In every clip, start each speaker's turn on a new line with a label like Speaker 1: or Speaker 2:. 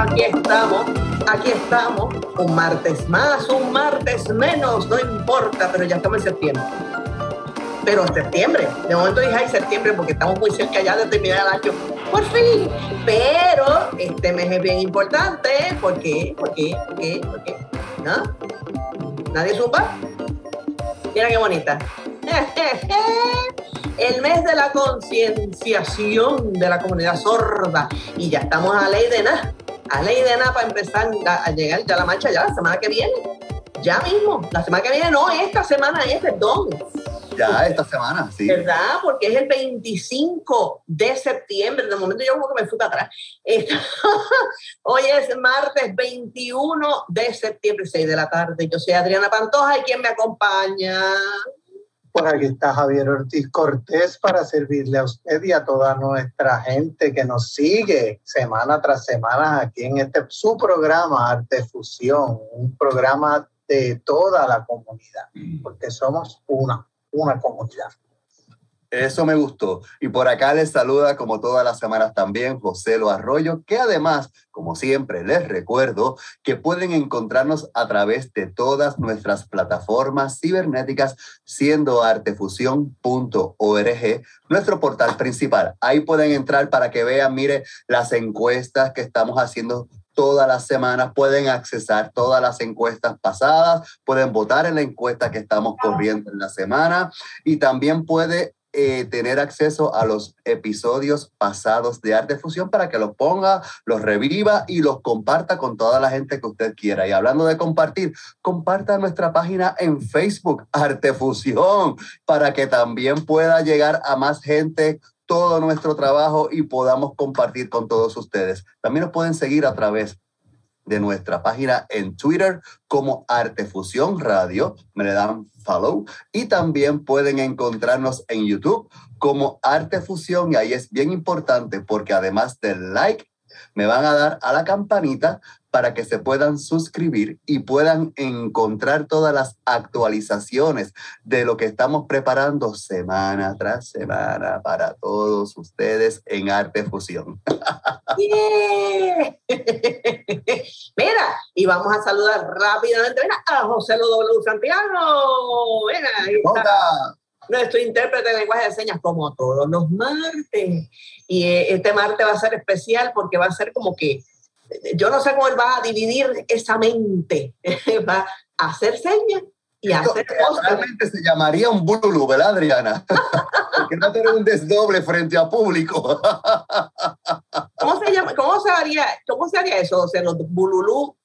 Speaker 1: aquí estamos, un martes más, un martes menos, no importa, pero ya estamos en septiembre. Pero septiembre, de momento dije, ay, septiembre, porque estamos muy cerca ya de terminar el año, por fin. Pero este mes es bien importante, ¿por qué? ¿No? ¿Nadie supa? Mira qué bonita. El mes de la concienciación de la comunidad sorda. Y ya estamos a ley de nada para empezar a llegar ya la marcha ya la semana que viene. Ya mismo, la semana que viene, no, esta semana es, perdón.
Speaker 2: Ya esta semana, sí.
Speaker 1: ¿Verdad? Porque es el 25 de septiembre. De momento yo como que me fui para atrás. Hoy es martes 21 de septiembre, 6 de la tarde. Yo soy Adriana Pantoja y ¿quién me acompaña?
Speaker 3: Por aquí está Javier Ortiz Cortés para servirle a usted y a toda nuestra gente que nos sigue semana tras semana aquí en su programa Arte Fusión, un programa de toda la comunidad, porque somos una comunidad.
Speaker 2: Eso me gustó. Y por acá les saluda, como todas las semanas también, José Lo Arroyo, que además, como siempre, les recuerdo que pueden encontrarnos a través de todas nuestras plataformas cibernéticas, siendo artefusión.org, nuestro portal principal. Ahí pueden entrar para que vean, mire, las encuestas que estamos haciendo todas las semanas, pueden accesar todas las encuestas pasadas, pueden votar en la encuesta que estamos corriendo en la semana y también puede tener acceso a los episodios pasados de Arte Fusión para que los ponga, los reviva y los comparta con toda la gente que usted quiera. Y hablando de compartir, comparta nuestra página en Facebook, Arte Fusión, para que también pueda llegar a más gente todo nuestro trabajo y podamos compartir con todos ustedes. También nos pueden seguir a través de nuestra página en Twitter como Artefusión Radio, me le dan follow, y también pueden encontrarnos en YouTube como Artefusión, y ahí es bien importante porque además del like, me van a dar a la campanita para que se puedan suscribir y puedan encontrar todas las actualizaciones de lo que estamos preparando semana tras semana para todos ustedes en Arte Fusión.
Speaker 1: Yeah. Mira, y vamos a saludar rápidamente a José Lo W. Santiago. Mira, ahí está nuestro intérprete de lenguaje de señas, como todos los martes. Y este martes va a ser especial porque va a ser como que, yo no sé cómo él va a dividir esa mente. Va a hacer señas y a hacer cosas.
Speaker 2: Realmente se llamaría un bululú, ¿verdad, Adriana? Porque no tener un desdoble frente a público.
Speaker 1: ¿Cómo se llama? ¿Cómo se haría eso? O sea, los bululú,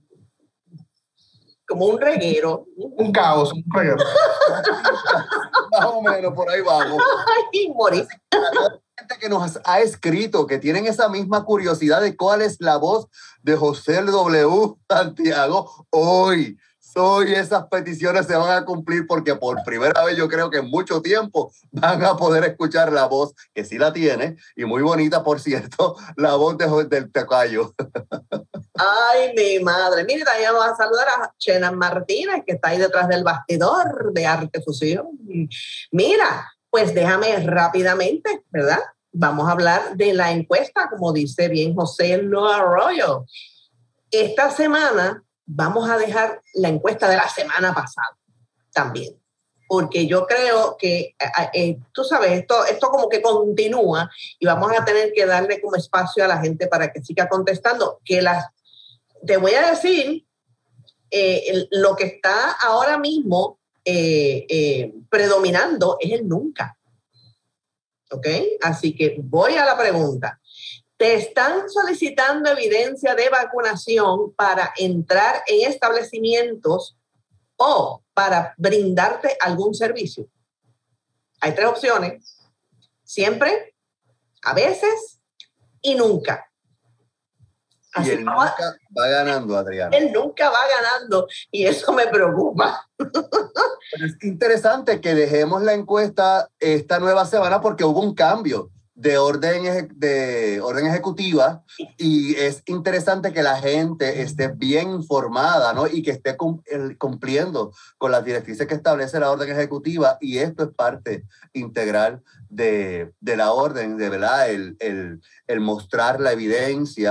Speaker 1: como un reguero.
Speaker 3: Un caos, un reguero.
Speaker 2: Más o menos, por ahí vamos.
Speaker 1: Ay, morí.
Speaker 2: Gente que nos ha escrito, que tienen esa misma curiosidad de cuál es la voz de José W. Santiago hoy. Esas peticiones se van a cumplir porque por primera vez yo creo que en mucho tiempo van a poder escuchar la voz, que sí la tiene, y muy bonita, por cierto, la voz del Tocayo.
Speaker 1: Ay, mi madre. Mire, también vamos a saludar a Chena Martínez, que está ahí detrás del bastidor de Arte Fusión. Mira, pues déjame rápidamente, ¿verdad? Vamos a hablar de la encuesta, como dice bien José Lo Arroyo. Esta semana vamos a dejar la encuesta de la semana pasada también, porque yo creo que, tú sabes, esto como que continúa y vamos a tener que darle como espacio a la gente para que siga contestando. Te voy a decir lo que está ahora mismo predominando es el nunca. ¿Ok? Así que voy a la pregunta. ¿Te están solicitando evidencia de vacunación para entrar en establecimientos o para brindarte algún servicio? Hay 3 opciones. Siempre, a veces y nunca.
Speaker 2: Así y él nunca va ganando, Adriana.
Speaker 1: Él nunca va ganando y eso me preocupa.
Speaker 2: Pero es interesante que dejemos la encuesta esta nueva semana porque hubo un cambio de orden ejecutiva y es interesante que la gente esté bien informada, ¿no? Y que esté cumpliendo con las directrices que establece la orden ejecutiva, y esto es parte integral de la orden, de verdad, el mostrar la evidencia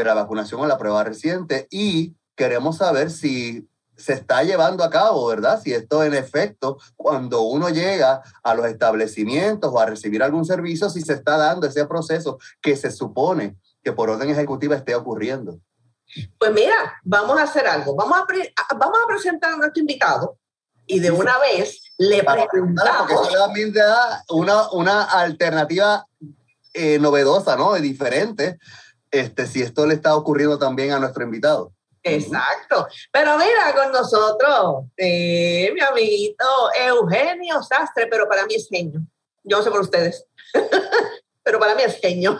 Speaker 2: de la vacunación o la prueba reciente y queremos saber si se está llevando a cabo, ¿verdad? Si esto en efecto, cuando uno llega a los establecimientos o a recibir algún servicio, si se está dando ese proceso que se supone que por orden ejecutiva esté ocurriendo.
Speaker 1: Pues mira, vamos a hacer algo. Vamos a presentar a nuestro invitado y de una vez le preguntamos.
Speaker 2: Porque eso también da una alternativa novedosa, ¿no? Y diferente, si esto le está ocurriendo también a nuestro invitado.
Speaker 1: Exacto. Pero mira, con nosotros, mi amiguito Eugenio Sastre, pero para mí es genio. Yo no sé por ustedes, pero para mí es genio.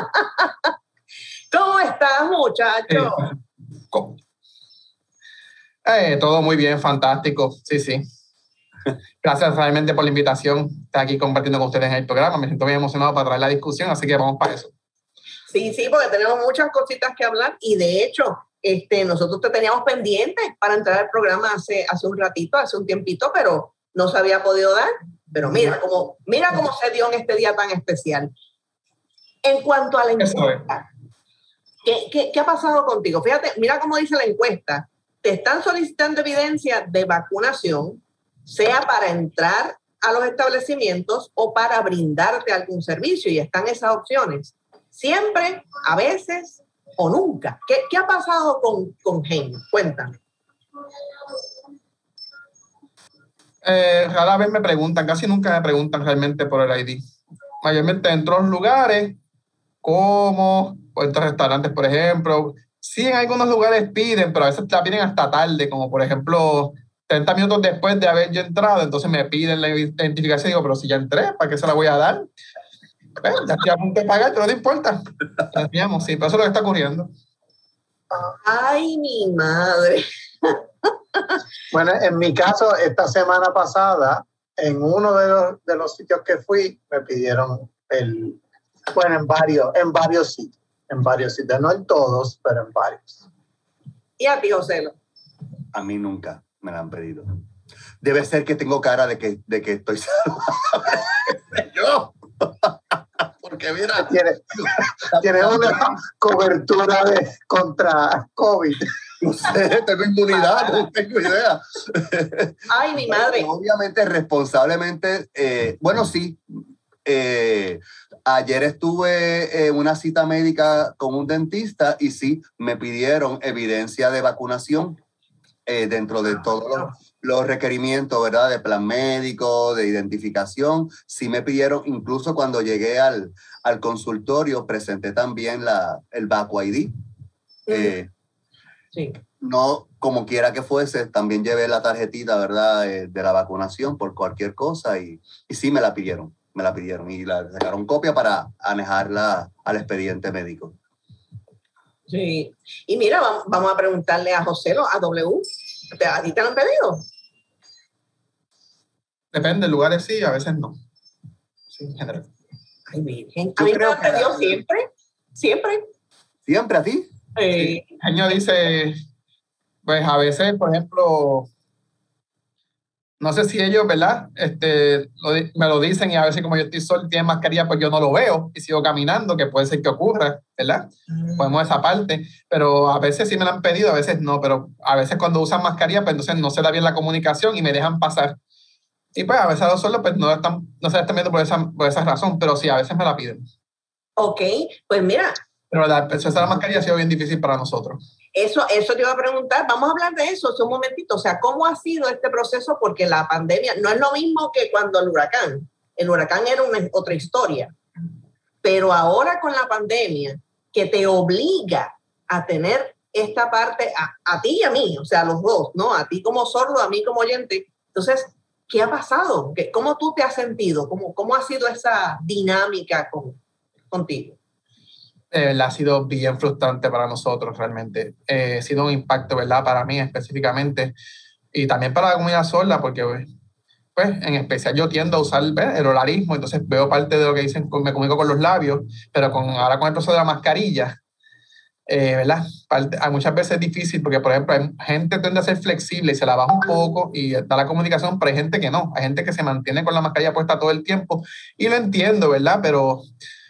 Speaker 1: ¿Cómo estás, muchacho?
Speaker 4: Todo muy bien, fantástico. Sí. Gracias realmente por la invitación. Estar aquí compartiendo con ustedes en el programa. Me siento bien emocionado para traer la discusión, así que vamos para eso.
Speaker 1: Sí, porque tenemos muchas cositas que hablar y de hecho, nosotros te teníamos pendientes para entrar al programa hace un ratito, hace un tiempito, pero no se había podido dar. Pero mira cómo se dio en este día tan especial. En cuanto a la encuesta, ¿qué ha pasado contigo? Fíjate, mira cómo dice la encuesta. Te están solicitando evidencia de vacunación, sea para entrar a los establecimientos o para brindarte algún servicio, y están esas opciones. Siempre, a veces o nunca. ¿Qué ha pasado con Genio? Cuéntame.
Speaker 4: Rara vez me preguntan, casi nunca me preguntan realmente por el ID. Mayormente entro a los lugares, como o entro a restaurantes, por ejemplo. Sí, en algunos lugares piden, pero a veces la piden hasta tarde, como por ejemplo 30 minutos después de haber yo entrado, entonces me piden la identificación y digo, pero si ya entré, ¿para qué se la voy a dar? Ya estoy a punto de pagar, pero no importa. Digamos, sí, pero eso es lo que está ocurriendo.
Speaker 1: Ay, mi madre.
Speaker 3: Bueno, en mi caso, esta semana pasada, en uno de los sitios que fui, me pidieron en varios sitios, no en todos, pero en varios.
Speaker 1: ¿Y a ti, José?
Speaker 2: A mí nunca me la han pedido. Debe ser que tengo cara de que estoy saludable. Yo. Porque mira,
Speaker 3: tiene una cobertura contra COVID.
Speaker 2: No sé, tengo inmunidad, no tengo idea.
Speaker 1: Ay, mi madre.
Speaker 2: Obviamente, responsablemente, bueno, sí. Ayer estuve en una cita médica con un dentista y sí, me pidieron evidencia de vacunación dentro de todos los requerimientos, ¿verdad? De plan médico, de identificación. Sí me pidieron, incluso cuando llegué al consultorio, presenté también el Vacu ID.
Speaker 1: Sí.
Speaker 2: No, como quiera que fuese, también llevé la tarjetita, ¿verdad? De la vacunación por cualquier cosa y sí me la pidieron y la sacaron copia para anejarla al expediente médico.
Speaker 1: Sí. Y mira, vamos a preguntarle a José, a W. ¿A ti te lo han pedido?
Speaker 4: Depende, lugares sí, a veces no. Sí, en general.
Speaker 1: Ay, Virgen. ¿A mí me lo han pedido siempre? ¿Siempre?
Speaker 2: ¿Siempre a ti?
Speaker 4: Sí. Genio dice, pues a veces, por ejemplo, no sé si ellos, ¿verdad? Me lo dicen y a veces como yo estoy solo y tienen mascarilla, pues yo no lo veo y sigo caminando, que puede ser que ocurra, ¿verdad? Podemos esa parte, pero a veces sí me la han pedido, a veces no, pero a veces cuando usan mascarilla, pues entonces no se da bien la comunicación y me dejan pasar. Y pues a veces a los solos, pues no se están viendo por esa razón, pero sí, a veces me la piden.
Speaker 1: Ok, pues mira.
Speaker 4: Pero el acceso a la mascarilla ha sido bien difícil para nosotros.
Speaker 1: Eso te iba a preguntar, vamos a hablar de eso un momentito, o sea, ¿cómo ha sido este proceso? Porque la pandemia no es lo mismo que cuando el huracán era otra historia, pero ahora con la pandemia, que te obliga a tener esta parte, a ti y a mí, o sea, a los dos, ¿no? A ti como sordo, a mí como oyente. Entonces, ¿qué ha pasado? ¿Cómo tú te has sentido? ¿Cómo ha sido esa dinámica contigo?
Speaker 4: Ha sido bien frustrante para nosotros realmente. Ha sido un impacto, ¿verdad? Para mí específicamente y también para la comunidad sorda, porque pues en especial yo tiendo a usar el oralismo, entonces veo parte de lo que dicen, me comunico con los labios, pero ahora con el proceso de la mascarilla, ¿verdad? Muchas veces es difícil porque, por ejemplo, hay gente que tiende a ser flexible y se la baja un poco y da la comunicación, pero hay gente que no, hay gente que se mantiene con la mascarilla puesta todo el tiempo y lo entiendo, ¿verdad? Pero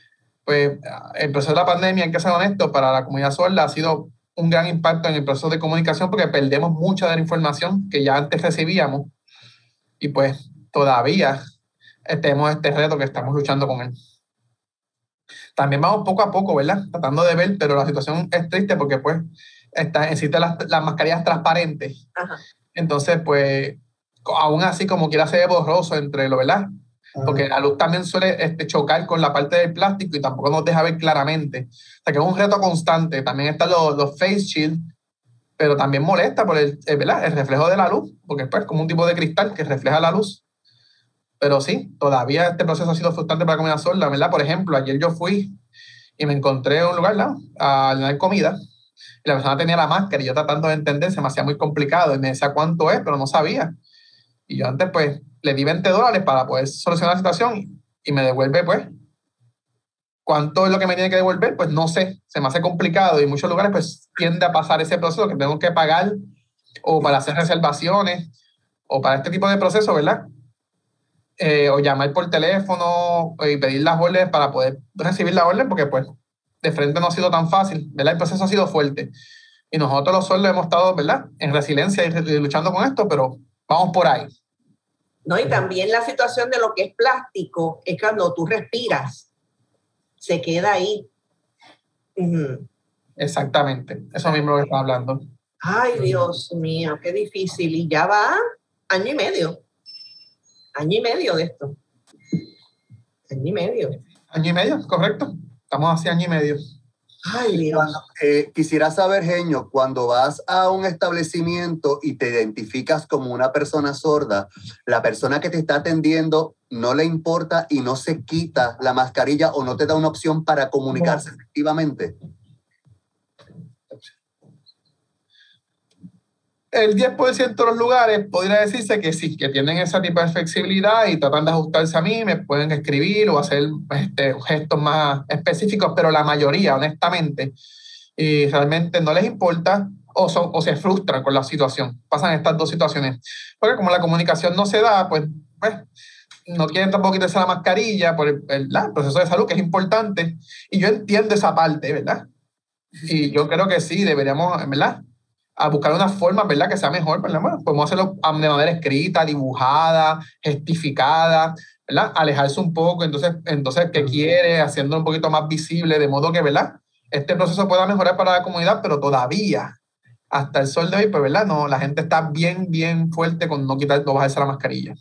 Speaker 4: pues el proceso de la pandemia, hay que ser honesto, para la comunidad sorda ha sido un gran impacto en el proceso de comunicación porque perdemos mucha de la información que ya antes recibíamos y pues todavía tenemos este reto que estamos luchando con él. También vamos poco a poco, ¿verdad? Tratando de ver, pero la situación es triste porque pues existen las mascarillas transparentes.
Speaker 1: Ajá.
Speaker 4: Entonces, pues, aún así, como quiera, se ve borroso entre lo, ¿verdad? Porque la luz también suele chocar con la parte del plástico y tampoco nos deja ver claramente. O sea, que es un reto constante. También están los face shield, pero también molesta por ¿verdad? El reflejo de la luz, porque es pues, como un tipo de cristal que refleja la luz. Pero sí, todavía este proceso ha sido frustrante para la comunidad sorda, ¿verdad? Por ejemplo, ayer yo fui y me encontré en un lugar, ¿no?, a dar comida y la persona tenía la máscara y yo tratando de entender se me hacía muy complicado y me decía cuánto es, pero no sabía. Y yo antes, pues, le di $20 para poder solucionar la situación y me devuelve, pues, ¿cuánto es lo que me tiene que devolver? Pues no sé, se me hace complicado y en muchos lugares, pues, tiende a pasar ese proceso que tengo que pagar o para hacer reservaciones o para este tipo de procesos, ¿verdad? O llamar por teléfono y pedir las órdenes para poder recibir la orden porque, pues, de frente no ha sido tan fácil, ¿verdad? El proceso ha sido fuerte. Y nosotros los sordos hemos estado, ¿verdad?, en resiliencia y luchando con esto, pero vamos por ahí.
Speaker 1: No, y también la situación de lo que es plástico es cuando tú respiras, se queda ahí.
Speaker 4: Exactamente, eso mismo lo que estaba hablando.
Speaker 1: Ay, Dios mío, qué difícil. Y ya va año y medio de esto. Año y medio.
Speaker 4: Año y medio, correcto. Estamos hace año y medio.
Speaker 1: Ay, Dios.
Speaker 2: Quisiera saber, Genio, cuando vas a un establecimiento y te identificas como una persona sorda, la persona que te está atendiendo no le importa y no se quita la mascarilla o no te da una opción para comunicarse efectivamente.
Speaker 4: El 10% de los lugares podría decirse que sí, que tienen ese tipo de flexibilidad y tratan de ajustarse a mí, me pueden escribir o hacer gestos más específicos, pero la mayoría, honestamente, realmente no les importa o se frustran con la situación. Pasan estas dos situaciones. Porque como la comunicación no se da, pues no quieren tampoco quitarse la mascarilla por el proceso de salud, que es importante. Y yo entiendo esa parte, ¿verdad? Y yo creo que sí, deberíamos, ¿verdad?, a buscar una forma, ¿verdad?, que sea mejor, ¿verdad? Bueno, podemos hacerlo de manera escrita, dibujada, gestificada, ¿verdad? Alejarse un poco, entonces ¿qué quiere? Haciéndolo un poquito más visible, de modo que, ¿verdad?, este proceso pueda mejorar para la comunidad, pero todavía, hasta el sol de hoy, pues, ¿verdad?, no, la gente está bien fuerte con no bajarse la mascarilla.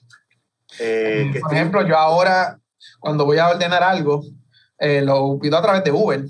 Speaker 4: Por ejemplo, yo ahora, cuando voy a ordenar algo, lo pido a través de Uber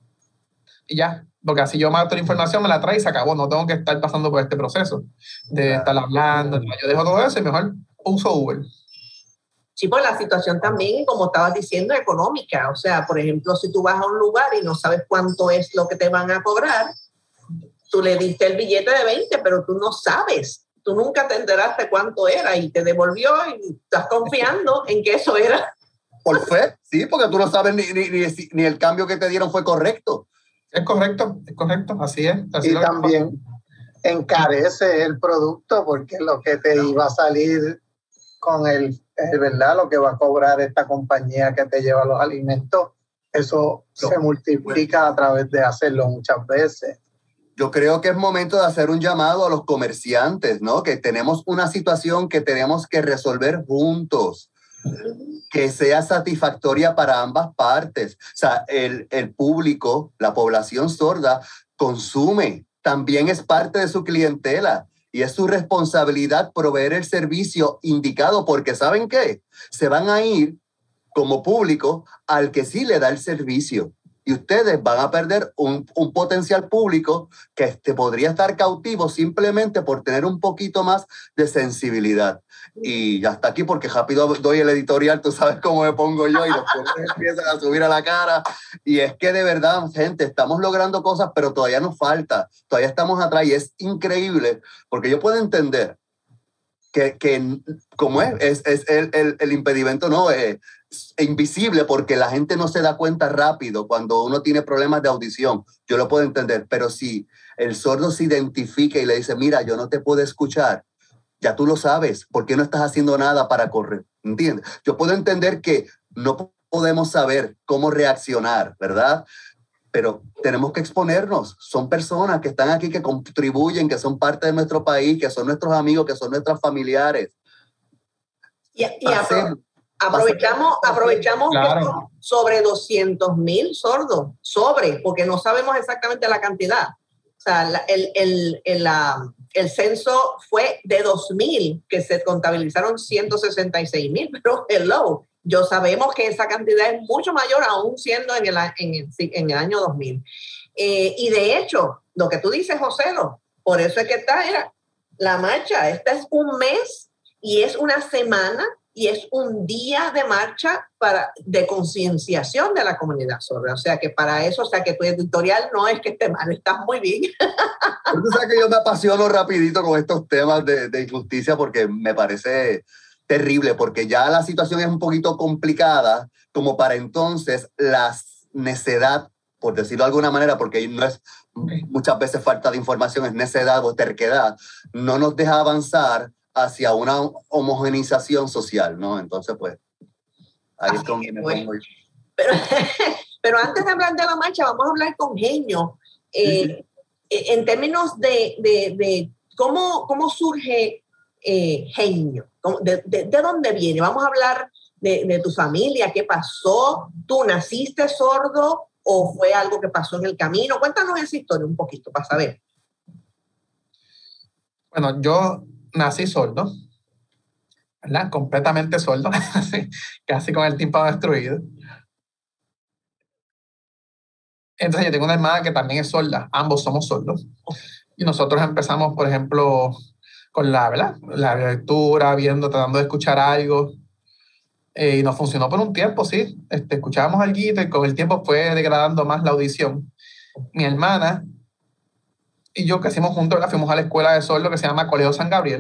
Speaker 4: y ya. Porque así yo mato la información, me la trae y se acabó. No tengo que estar pasando por este proceso de estar hablando. Yo dejo todo eso y mejor uso Uber.
Speaker 1: Sí, pues la situación también, como estabas diciendo, económica. O sea, por ejemplo, si tú vas a un lugar y no sabes cuánto es lo que te van a cobrar, tú le diste el billete de 20, pero tú no sabes. Tú nunca te enteraste cuánto era y te devolvió y estás confiando en que eso era.
Speaker 2: Por fe, sí, porque tú no sabes ni el cambio que te dieron fue correcto.
Speaker 4: Es correcto, así es. Así
Speaker 3: y también encarece el producto porque lo que te iba a salir con el ¿verdad?, lo que va a cobrar esta compañía que te lleva los alimentos, eso se multiplica a través de hacerlo muchas veces.
Speaker 2: Yo creo que es momento de hacer un llamado a los comerciantes, ¿no? Que tenemos una situación que tenemos que resolver juntos, que sea satisfactoria para ambas partes. O sea, el público, la población sorda, consume, también es parte de su clientela y es su responsabilidad proveer el servicio indicado porque ¿saben qué? Se van a ir como público al que sí le da el servicio. Y ustedes van a perder un potencial público que podría estar cautivo simplemente por tener un poquito más de sensibilidad. Y ya está aquí porque rápido doy el editorial, tú sabes cómo me pongo yo y los colores empiezan a subir a la cara. Y es que de verdad, gente, estamos logrando cosas, pero todavía nos falta. Todavía estamos atrás y es increíble porque yo puedo entender que como es el impedimento, no es invisible porque la gente no se da cuenta rápido cuando uno tiene problemas de audición. Yo lo puedo entender, pero si el sordo se identifica y le dice, mira, yo no te puedo escuchar, ya tú lo sabes, ¿por qué no estás haciendo nada para correr? ¿Entiendes? Yo puedo entender que no podemos saber cómo reaccionar, ¿verdad? Pero tenemos que exponernos. Son personas que están aquí, que contribuyen, que son parte de nuestro país, que son nuestros amigos, que son nuestros familiares.
Speaker 1: Y aprovechamos
Speaker 4: Claro.
Speaker 1: que son sobre 200,000 sordos, porque no sabemos exactamente la cantidad. O sea, el censo fue de 2,000, que se contabilizaron 166,000, pero hello, yo sabemos que esa cantidad es mucho mayor aún siendo en el año 2000. Y de hecho, lo que tú dices, Joselo, por eso es que era la marcha. Esta es un mes y es una semana y es un día de marcha de concienciación de la comunidad sorda. O sea que para eso, o sea que tu editorial no es que esté mal, estás muy bien.
Speaker 2: Tú sabes que yo me apasiono rapidito con estos temas de injusticia porque me parece terrible, porque ya la situación es un poquito complicada como para entonces la necedad, por decirlo de alguna manera, porque no es muchas veces falta de información, es necedad o terquedad, no nos deja avanzar hacia una homogenización social, ¿no? Entonces, pues, ahí es donde me pongo yo.
Speaker 1: Pero antes de hablar de la marcha, vamos a hablar con Genio.
Speaker 2: Sí.
Speaker 1: En términos de cómo surge Genio, de dónde viene. Vamos a hablar de tu familia, qué pasó. ¿Tú naciste sordo o fue algo que pasó en el camino? Cuéntanos esa historia un poquito para saber.
Speaker 4: Bueno, yo nací sordo, ¿verdad? Completamente sordo, casi con el tímpano destruido. Entonces yo tengo una hermana que también es sorda, ambos somos sordos. Y nosotros empezamos, por ejemplo, con ¿verdad? La lectura, tratando de escuchar algo. Y nos funcionó por un tiempo, sí. Escuchábamos algo y con el tiempo fue degradando más la audición. Mi hermana y yo que hicimos juntos, fuimos a la escuela de sordo que se llama Colegio San Gabriel.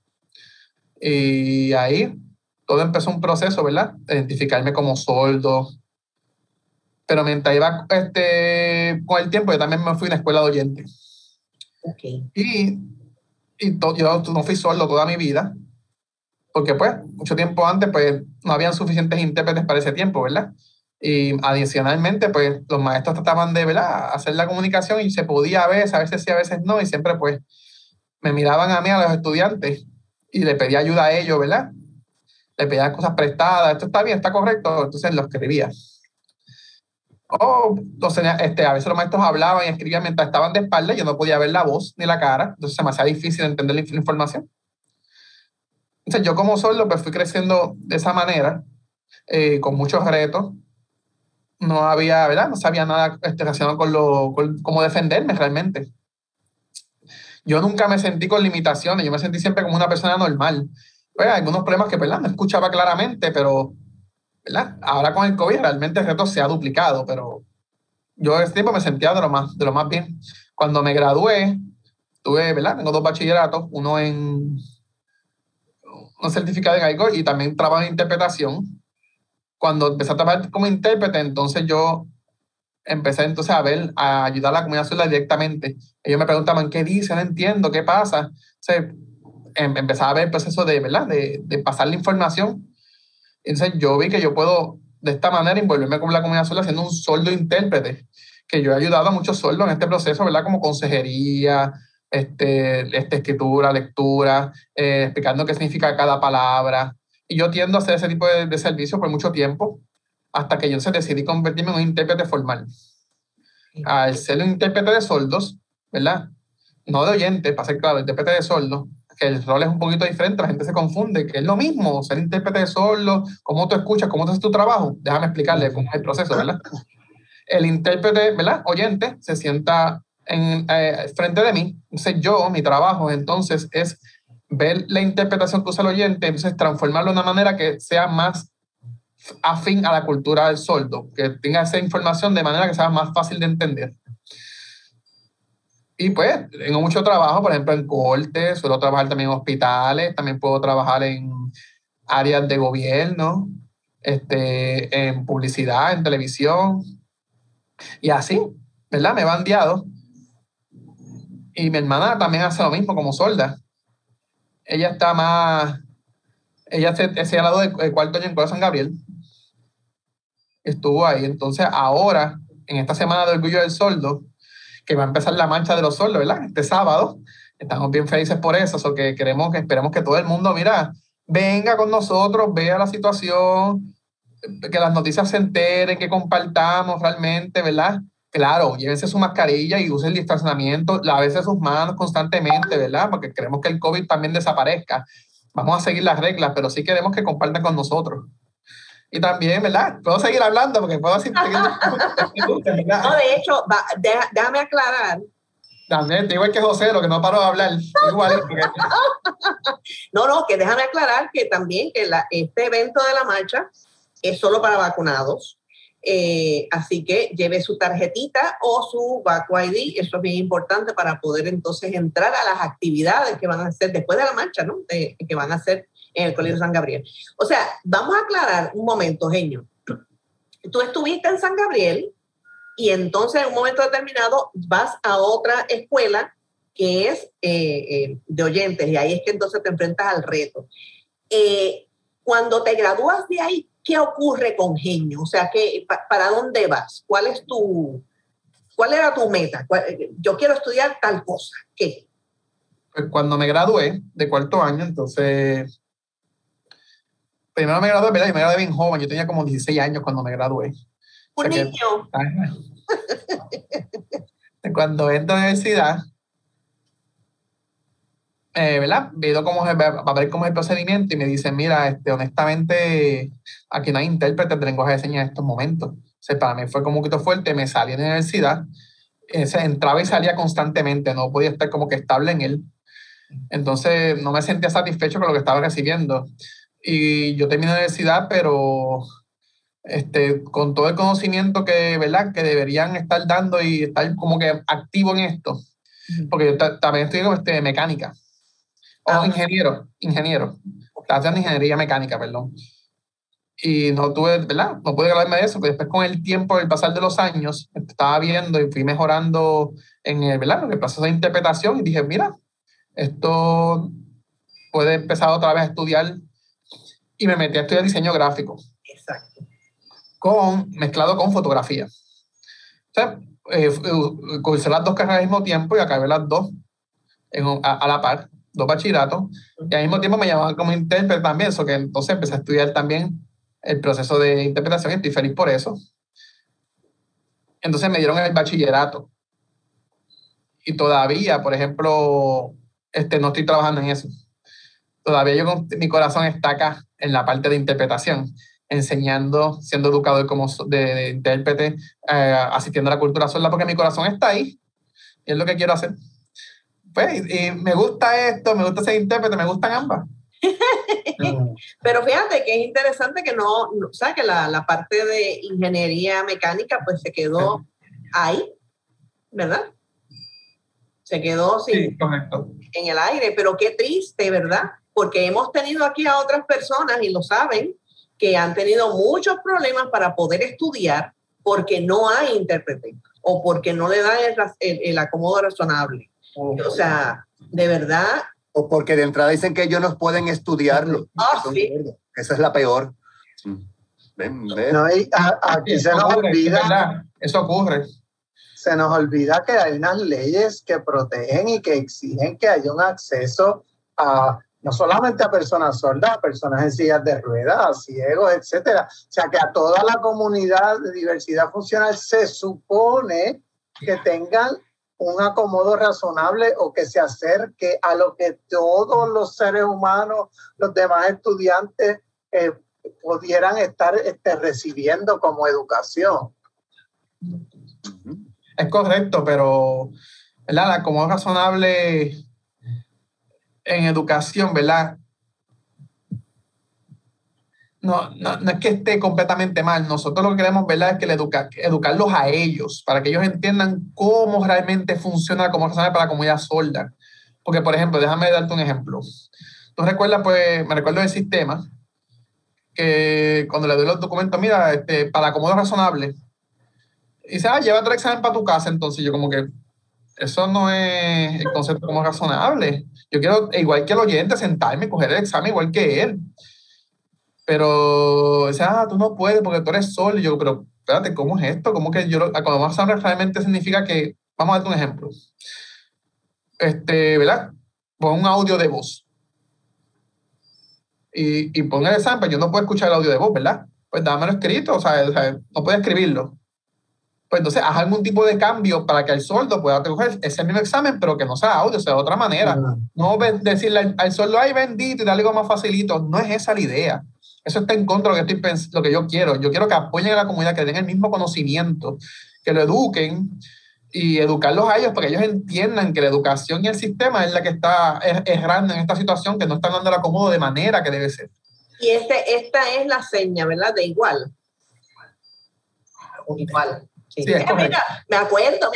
Speaker 4: Y ahí todo empezó un proceso, ¿verdad? De identificarme como sordo. Pero mientras iba con el tiempo, yo también me fui a una escuela de oyentes.
Speaker 1: Okay.
Speaker 4: Yo no fui sordo toda mi vida, porque pues mucho tiempo antes pues no habían suficientes intérpretes para ese tiempo, ¿verdad? Y adicionalmente pues los maestros trataban de, ¿verdad?, hacer la comunicación y se podía a veces sí, a veces no, y siempre pues me miraban a mí, a los estudiantes, y le pedía ayuda a ellos, ¿verdad? Le pedía cosas prestadas, esto está bien, está correcto, entonces lo escribía. A veces los maestros hablaban y escribían mientras estaban de espalda, yo no podía ver la voz ni la cara, entonces se me hacía difícil entender la información. Entonces yo como sordo pues fui creciendo de esa manera, con muchos retos. No había, ¿verdad? No sabía nada relacionado con cómo defenderme realmente. Yo nunca me sentí con limitaciones, yo me sentí siempre como una persona normal. Pues algunos problemas que, ¿verdad?, no escuchaba claramente, pero, ¿verdad?, ahora con el COVID realmente el reto se ha duplicado, pero yo en ese tiempo me sentía de lo más bien. Cuando me gradué, ¿verdad?, tengo 2 bachilleratos, uno en un certificado en algo y también trabajo en interpretación. Cuando empecé a trabajar como intérprete, entonces yo empecé entonces a ayudar a la comunidad sorda directamente. Ellos me preguntaban, ¿qué dice? No entiendo, ¿qué pasa? Entonces, empezaba a ver el proceso ¿verdad?, de pasar la información. Entonces, yo vi que yo puedo, de esta manera, envolverme con la comunidad sorda siendo un sordo intérprete, que yo he ayudado a muchos sordos en este proceso, ¿verdad?, como consejería, escritura, lectura, explicando qué significa cada palabra. Y yo tiendo a hacer ese tipo de servicio por mucho tiempo, hasta que yo decidí convertirme en un intérprete formal. Al ser un intérprete de sordos, ¿verdad?, no de oyente, para ser claro, intérprete de sordos, que el rol es un poquito diferente, la gente se confunde, que es lo mismo, ser intérprete de sordos, cómo tú escuchas, cómo tú haces tu trabajo. Déjame explicarle cómo es el proceso, ¿verdad? El intérprete, ¿verdad?, oyente, se sienta frente de mí. Entonces mi trabajo entonces es ver la interpretación que usa el oyente, entonces transformarlo de una manera que sea más afín a la cultura del sordo, que tenga esa información de manera que sea más fácil de entender. Y pues tengo mucho trabajo, por ejemplo, en cortes, suelo trabajar también en hospitales, también puedo trabajar en áreas de gobierno, en publicidad, en televisión, y así, ¿verdad? Me he bandeado. Y mi hermana también hace lo mismo como sorda. Ella se ha graduado del 4º año en Colegio San Gabriel. estuvo ahí. Entonces, ahora, en esta semana de Orgullo del Sordo, que va a empezar la marcha de los sordos, ¿verdad? Este sábado. Estamos bien felices por eso, que esperemos que todo el mundo, mira, venga con nosotros, vea la situación, que las noticias se enteren, que compartamos realmente, ¿verdad? Claro, llévense su mascarilla y usen el distanciamiento, lávese sus manos constantemente, ¿verdad? Porque queremos que el COVID también desaparezca. Vamos a seguir las reglas, pero sí queremos que compartan con nosotros. Y también, ¿verdad? Puedo seguir hablando porque puedo decir...
Speaker 1: No, de hecho, déjame aclarar.
Speaker 4: También, igual que José, lo que no paro de hablar. Igual.
Speaker 1: No, que déjame aclarar que también que este evento de la marcha es solo para vacunados. Así que lleve su tarjetita o su Vacu ID, eso es bien importante para poder entonces entrar a las actividades que van a hacer después de la marcha, ¿no? Que van a hacer en el Colegio San Gabriel. O sea, vamos a aclarar un momento, Genio. Tú estuviste en San Gabriel y entonces en un momento determinado vas a otra escuela que es de oyentes y ahí es que entonces te enfrentas al reto. Cuando te gradúas de ahí, ¿qué ocurre con Genio? O sea, ¿para dónde vas? ¿Cuál era tu meta? Yo quiero estudiar tal cosa. ¿Qué?
Speaker 4: Pues cuando me gradué de cuarto año, entonces, primero me gradué, ¿verdad? Y me gradué bien joven, yo tenía como 16 años cuando me gradué.
Speaker 1: Un niño.
Speaker 4: Cuando entro a la universidad, ¿verdad? Veo a ver cómo es el procedimiento y me dicen, mira, honestamente, aquí no hay intérpretes de lenguaje de señas en estos momentos. O sea, para mí fue como un poquito fuerte, me salí de la universidad, entraba y salía constantemente, no podía estar como que estable en él. Entonces, no me sentía satisfecho con lo que estaba recibiendo. Y yo terminé la universidad, pero con todo el conocimiento ¿verdad? Que deberían estar dando y estar como que activo en esto. Porque yo también estudié mecánica. O ingeniero. Estaba haciendo ingeniería mecánica, perdón. Y no tuve, ¿verdad? No pude graduarme de eso, pero después con el tiempo, el pasar de los años, estaba viendo y fui mejorando en ¿verdad? En el proceso de interpretación y dije, mira, esto puede empezar otra vez a estudiar y me metí a estudiar diseño gráfico.
Speaker 1: Exacto.
Speaker 4: Mezclado con fotografía. O sea, cursé las dos carreras al mismo tiempo y acabé las dos a la par, 2 bachilleratos, y al mismo tiempo me llamaban como intérprete también, eso que entonces empecé a estudiar también el proceso de interpretación y estoy feliz por eso. Entonces me dieron el bachillerato y todavía, por ejemplo, no estoy trabajando en eso. Todavía mi corazón está acá en la parte de interpretación, enseñando, siendo educador como de intérprete, asistiendo a la cultura sorda, porque mi corazón está ahí y es lo que quiero hacer. Pues, y me gusta esto, me gusta ser intérprete, me gustan ambas.
Speaker 1: Pero fíjate que es interesante que o sea, que la parte de ingeniería mecánica pues se quedó ahí, ¿verdad? Se quedó en el aire, pero qué triste, ¿verdad? Porque hemos tenido aquí a otras personas, y lo saben, que han tenido muchos problemas para poder estudiar porque no hay intérprete o porque no le dan el acomodo razonable. O sea, de verdad.
Speaker 2: O porque de entrada dicen que ellos no pueden estudiarlo.
Speaker 1: Sí.
Speaker 2: Esa es la peor.
Speaker 3: Ven. No, aquí se nos olvida.
Speaker 4: Eso ocurre.
Speaker 3: Se nos olvida que hay unas leyes que protegen y que exigen que haya un acceso no solamente a personas sordas, a personas en sillas de ruedas, a ciegos, etcétera. O sea, que a toda la comunidad de diversidad funcional se supone que tengan un acomodo razonable o que se acerque a lo que todos los seres humanos, los demás estudiantes, pudieran estar recibiendo como educación.
Speaker 4: Es correcto, pero ¿verdad? El acomodo razonable en educación, ¿verdad? No es que esté completamente mal. Nosotros lo que queremos, ¿verdad? Es que educarlos a ellos, para que ellos entiendan cómo realmente funciona como razonable para la comunidad sorda. Porque, por ejemplo, déjame darte un ejemplo. Tú recuerdas, pues, me recuerdo del sistema, que cuando le doy los documentos, mira, para acomodo razonable, y dice, llévate el examen para tu casa. Entonces yo como que, eso no es el concepto como razonable. Yo quiero, igual que el oyente, sentarme y coger el examen igual que él. Pero, o sea, tú no puedes porque tú eres sordo. Y yo, pero espérate, ¿cómo es esto? ¿Cómo que yo, cuando vas a hablar realmente significa que, vamos a darte un ejemplo, ¿verdad? Pon un audio de voz y pon el examen, pero yo no puedo escuchar el audio de voz, ¿verdad? Pues dámelo escrito, o sea, no puedes escribirlo. Pues entonces haz algún tipo de cambio para que el sordo pueda coger ese mismo examen, pero que no sea audio, sea de otra manera. No decirle al sordo, ay, bendito, y darle algo más facilito. No es esa la idea. Eso está en contra de lo que yo quiero. Yo quiero que apoyen a la comunidad, que den el mismo conocimiento, que lo eduquen y educarlos a ellos para que ellos entiendan que la educación y el sistema es la que está errando en esta situación, que no están dando el acomodo de manera que debe ser.
Speaker 1: Y esta es la seña, ¿verdad? De igual. Igual. Sí,
Speaker 4: es
Speaker 1: mira, me acuerdo.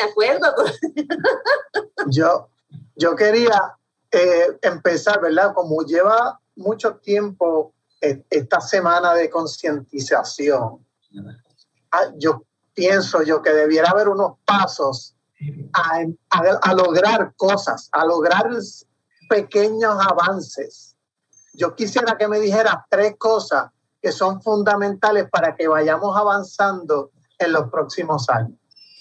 Speaker 3: Yo quería empezar, ¿verdad? Como lleva mucho tiempo esta semana de concientización, yo pienso que debiera haber unos pasos a lograr cosas, a lograr pequeños avances. Yo quisiera que me dijeras 3 cosas que son fundamentales para que vayamos avanzando en los próximos años.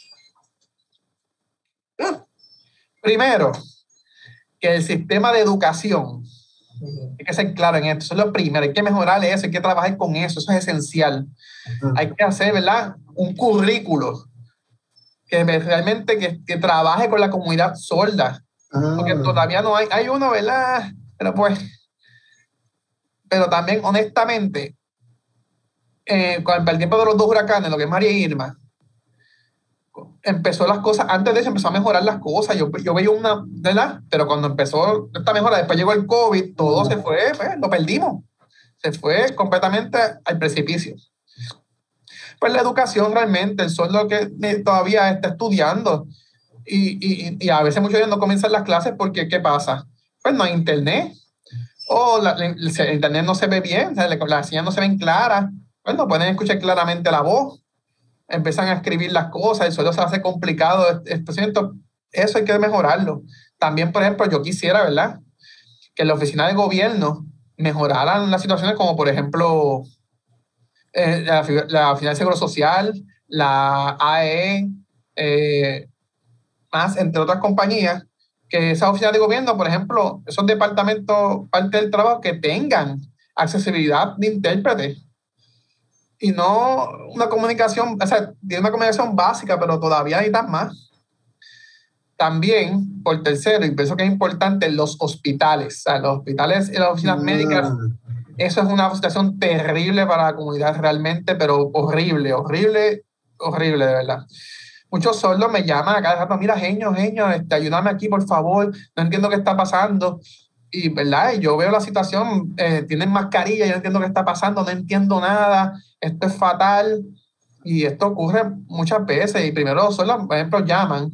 Speaker 4: Primero, que el sistema de educación, hay que ser claro en esto, eso es lo primero, hay que mejorar eso, hay que trabajar con eso, eso es esencial. Hay que hacer, ¿verdad?, un currículo que realmente que trabaje con la comunidad sorda, porque todavía no hay uno, ¿verdad? Pero también, honestamente, con el tiempo de los 2 huracanes, lo que es María e Irma, empezó las cosas, antes de eso empezó a mejorar las cosas, yo veía una, ¿verdad? Pero cuando empezó esta mejora, después llegó el COVID, todo se fue, pues, lo perdimos, se fue completamente al precipicio. Pues la educación realmente, el sordo que todavía está estudiando y a veces muchos de ellos no comienzan las clases porque, ¿qué pasa? Pues no hay internet, o el internet no se ve bien, o sea, las señales no se ven claras, pues no pueden escuchar claramente la voz, empiezan a escribir las cosas, el suelo se hace complicado. Eso hay que mejorarlo. También, por ejemplo, yo quisiera, ¿verdad?, que en la oficina de gobierno mejoraran las situaciones como, por ejemplo, la Oficina de Seguro Social, la AE, más, entre otras compañías, que esas oficinas de gobierno, por ejemplo, esos departamentos, parte del trabajo, que tengan accesibilidad de intérprete. Y no una comunicación, o sea, tiene una comunicación básica, pero todavía necesitan más. También, por tercero, y pienso que es importante, los hospitales. O sea, los hospitales y las oficinas médicas, eso es una situación terrible para la comunidad realmente, pero horrible, de verdad. Muchos sordos me llaman a cada rato, mira, genio, ayúdame aquí, por favor, no entiendo qué está pasando. Y, ¿verdad? Y yo veo la situación, tienen mascarilla, yo no entiendo qué está pasando, no entiendo nada, esto es fatal. Y esto ocurre muchas veces. Y primero los sordos, por ejemplo, llaman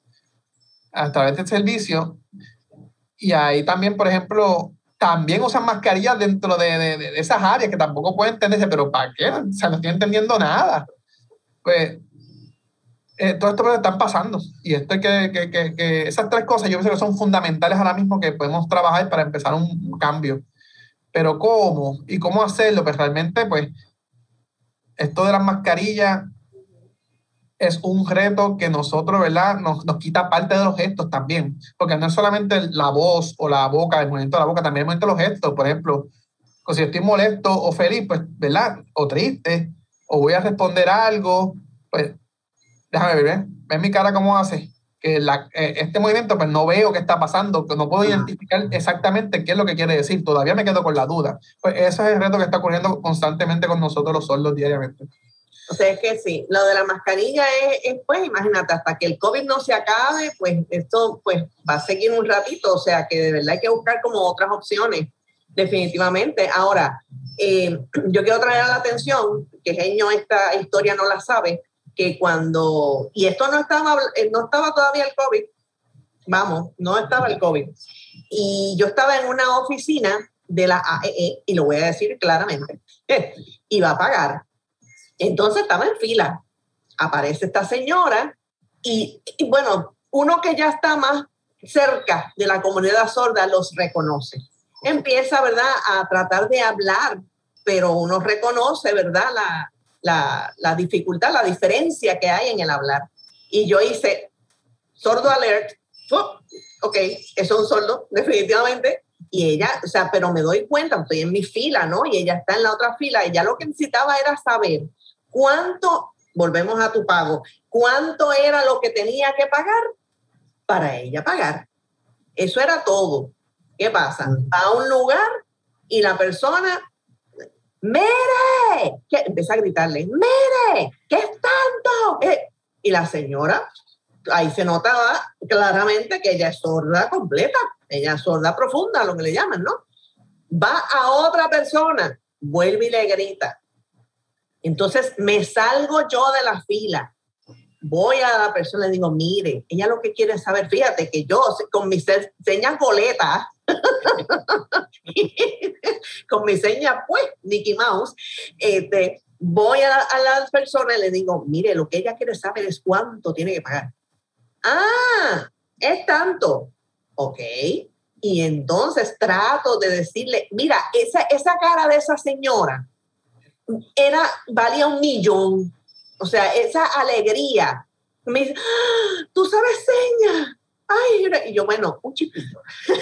Speaker 4: a través del servicio. Y ahí también, por ejemplo, también usan mascarillas dentro de esas áreas que tampoco pueden entenderse, pero ¿para qué? O sea, no estoy entendiendo nada. Pues todo esto están pasando y esto hay que esas 3 cosas yo pienso que son fundamentales ahora mismo que podemos trabajar para empezar un cambio. Pero ¿cómo? ¿Y cómo hacerlo? Pues realmente, pues, esto de las mascarillas es un reto que nosotros, ¿verdad?, nos quita parte de los gestos también, porque no es solamente la voz o la boca, el movimiento de la boca, también el movimiento de los gestos. Por ejemplo, si estoy molesto o feliz, pues, ¿verdad?, o triste, o voy a responder algo, pues, déjame ver, ven mi cara cómo hace, que este movimiento pues no veo qué está pasando, que no puedo identificar exactamente qué es lo que quiere decir, todavía me quedo con la duda. Pues ese es el reto que está ocurriendo constantemente con nosotros los sordos diariamente.
Speaker 1: O sea, es que sí, lo de la mascarilla es pues, imagínate, hasta que el COVID no se acabe, pues esto pues va a seguir un ratito, o sea, que de verdad hay que buscar como otras opciones, definitivamente. Ahora, yo quiero traer a la atención, que Genio esta historia no la sabe, que cuando, y esto no estaba todavía el COVID, no estaba el COVID, y yo estaba en una oficina de la AEE, y lo voy a decir claramente, iba a pagar. Entonces estaba en fila, aparece esta señora, y bueno, uno que ya está más cerca de la comunidad sorda los reconoce. Empieza, ¿verdad?, a tratar de hablar pero uno reconoce, ¿verdad? La dificultad, la diferencia que hay en el hablar. Y yo hice sordo alert. Ok, eso es un sordo, definitivamente. Y ella, o sea, pero me doy cuenta, estoy en mi fila, ¿no? Y ella está en la otra fila. Ella lo que necesitaba era saber cuánto, volvemos a tu pago, cuánto era lo que tenía que pagar para ella pagar. Eso era todo. ¿Qué pasa? Va a un lugar y la persona, ¡mire! Empieza a gritarle, ¡mire! ¿Qué es tanto? Y la señora, ahí se notaba claramente que ella es sorda completa, ella es sorda profunda, lo que le llaman, ¿no? Va a otra persona, vuelve y le grita. Entonces me salgo yo de la fila, voy a la persona y le digo, mire, ella lo que quiere saber, fíjate que yo con mis señas boletas, con mi seña, pues, Mickey Mouse, voy a la persona y le digo, mire, lo que ella quiere saber es cuánto tiene que pagar. Ah, es tanto. Ok. Y entonces trato de decirle, mira, esa cara de esa señora valía 1,000,000. O sea, esa alegría. Me dice, ¡ah, tú sabes señas! Ay, y yo, bueno, un chipito.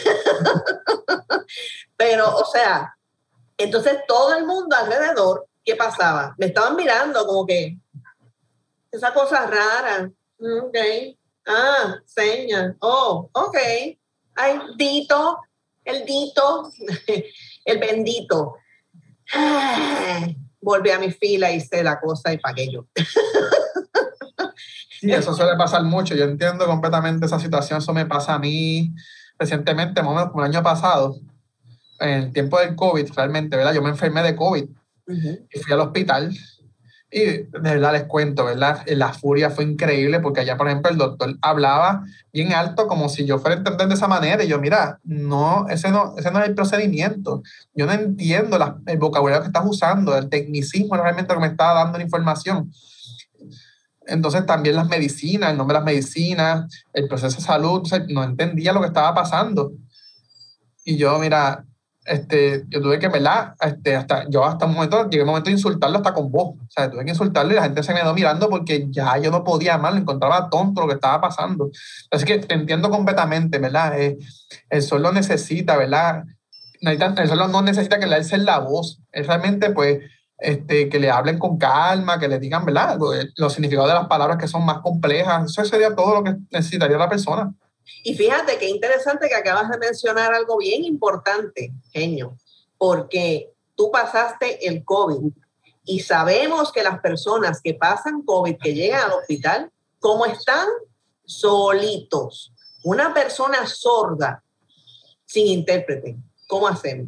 Speaker 1: Pero, o sea, entonces todo el mundo alrededor, ¿qué pasaba? Me estaban mirando como que, esa cosa rara. Ok. Ah, señas. Oh, ok. Ay, Dito, el Dito, el bendito. Volví a mi fila, hice la cosa y pagué yo.
Speaker 4: Sí, eso suele pasar mucho. Yo entiendo completamente esa situación. Eso me pasa a mí recientemente, más o menos como el año pasado, en el tiempo del COVID, realmente, ¿verdad? Yo me enfermé de COVID y fui al hospital. Y de verdad les cuento, ¿verdad? La furia fue increíble porque allá, por ejemplo, el doctor hablaba bien alto como si yo fuera a entender de esa manera. Y yo, mira, no, ese no es el procedimiento. Yo no entiendo el vocabulario que estás usando, el tecnicismo realmente que me estaba dando la información. Entonces también las medicinas, el nombre de las medicinas, el proceso de salud, o sea, no entendía lo que estaba pasando. Y yo, mira, yo tuve que, ¿verdad? Hasta un momento, llegué a un momento de insultarlo hasta con voz. O sea, tuve que insultarlo y la gente se me quedó mirando porque ya yo no podía más, lo encontraba tonto lo que estaba pasando. Así que te entiendo completamente, ¿verdad? El sol lo necesita, ¿verdad? El sol no necesita que le alcen la voz. Es realmente, pues, que le hablen con calma, que le digan, ¿verdad? Los significados de las palabras que son más complejas. Eso sería todo lo que necesitaría la persona.
Speaker 1: Y fíjate qué interesante que acabas de mencionar algo bien importante, Genio, porque tú pasaste el COVID y sabemos que las personas que pasan COVID, que llegan al hospital, ¿cómo están? Solitos. Una persona sorda, sin intérprete, ¿cómo hacemos?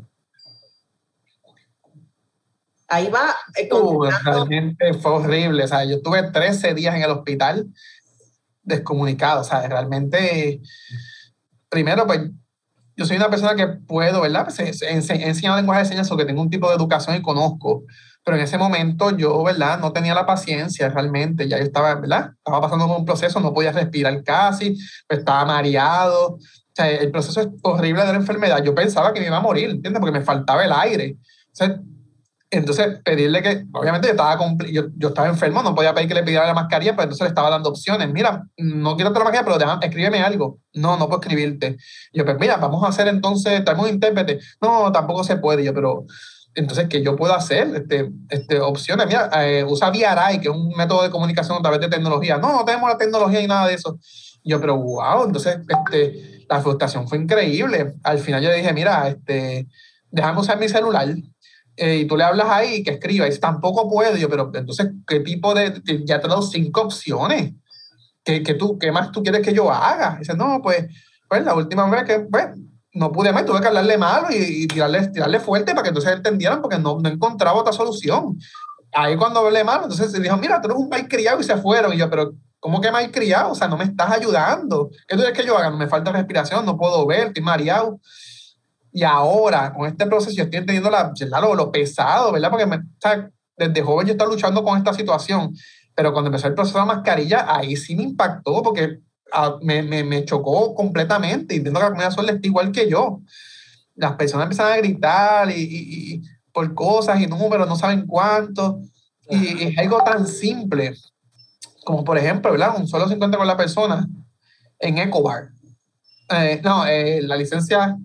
Speaker 1: Ahí va.
Speaker 4: Realmente fue horrible. O sea, yo estuve 13 días en el hospital descomunicado. O sea, realmente, primero, pues, yo soy una persona que puedo, ¿verdad? Pues, he enseñado lenguaje de señas porque tengo un tipo de educación y conozco. Pero en ese momento yo, ¿verdad? No tenía la paciencia realmente. Ya yo estaba, ¿verdad? Estaba pasando por un proceso, no podía respirar casi, pues, estaba mareado. O sea, el proceso es horrible de la enfermedad. Yo pensaba que me iba a morir, ¿entiendes? Porque me faltaba el aire. O sea, entonces, pedirle que, obviamente yo estaba enfermo, no podía pedir que le pidiera la mascarilla, pero entonces le estaba dando opciones. Mira, no quiero otra mascarilla, pero escríbeme algo. No puedo escribirte. Y yo, pues mira, vamos a hacer entonces, traemos un intérprete. No, tampoco se puede. Yo, pero, entonces, ¿qué yo puedo hacer? Opciones. Mira, usa VRI, que es un método de comunicación a través de tecnología. No tenemos la tecnología y nada de eso. Yo, pero wow, entonces, la frustración fue increíble. Al final yo le dije, mira, déjame usar mi celular. Y tú le hablas ahí y que escriba, y tampoco puedo. Yo, pero entonces, ¿qué tipo ya te he dado 5 opciones? ¿Qué más tú quieres que yo haga? Y dice, no, pues la última vez que, pues, no pude más, tuve que hablarle malo y tirarle fuerte para que entonces entendieran, porque no encontraba otra solución. Ahí cuando hablé malo, entonces se dijo, mira, tú eres un malcriado, y se fueron. Y yo, pero ¿cómo que malcriado? O sea, no me estás ayudando. ¿Qué tú quieres que yo haga? Me falta respiración, no puedo ver, estoy mareado. Y ahora, con este proceso, yo estoy entendiendo lo pesado, ¿verdad? Porque o sea, desde joven yo estaba luchando con esta situación, pero cuando empezó el proceso de la mascarilla, ahí sí me impactó, porque me chocó completamente. Y entiendo que la comunidad sorda está igual que yo. Las personas empiezan a gritar y por cosas y números, no saben cuánto. Y es algo tan simple como, por ejemplo, ¿verdad? Un solo 50 con la persona en EcoBar. La licencia...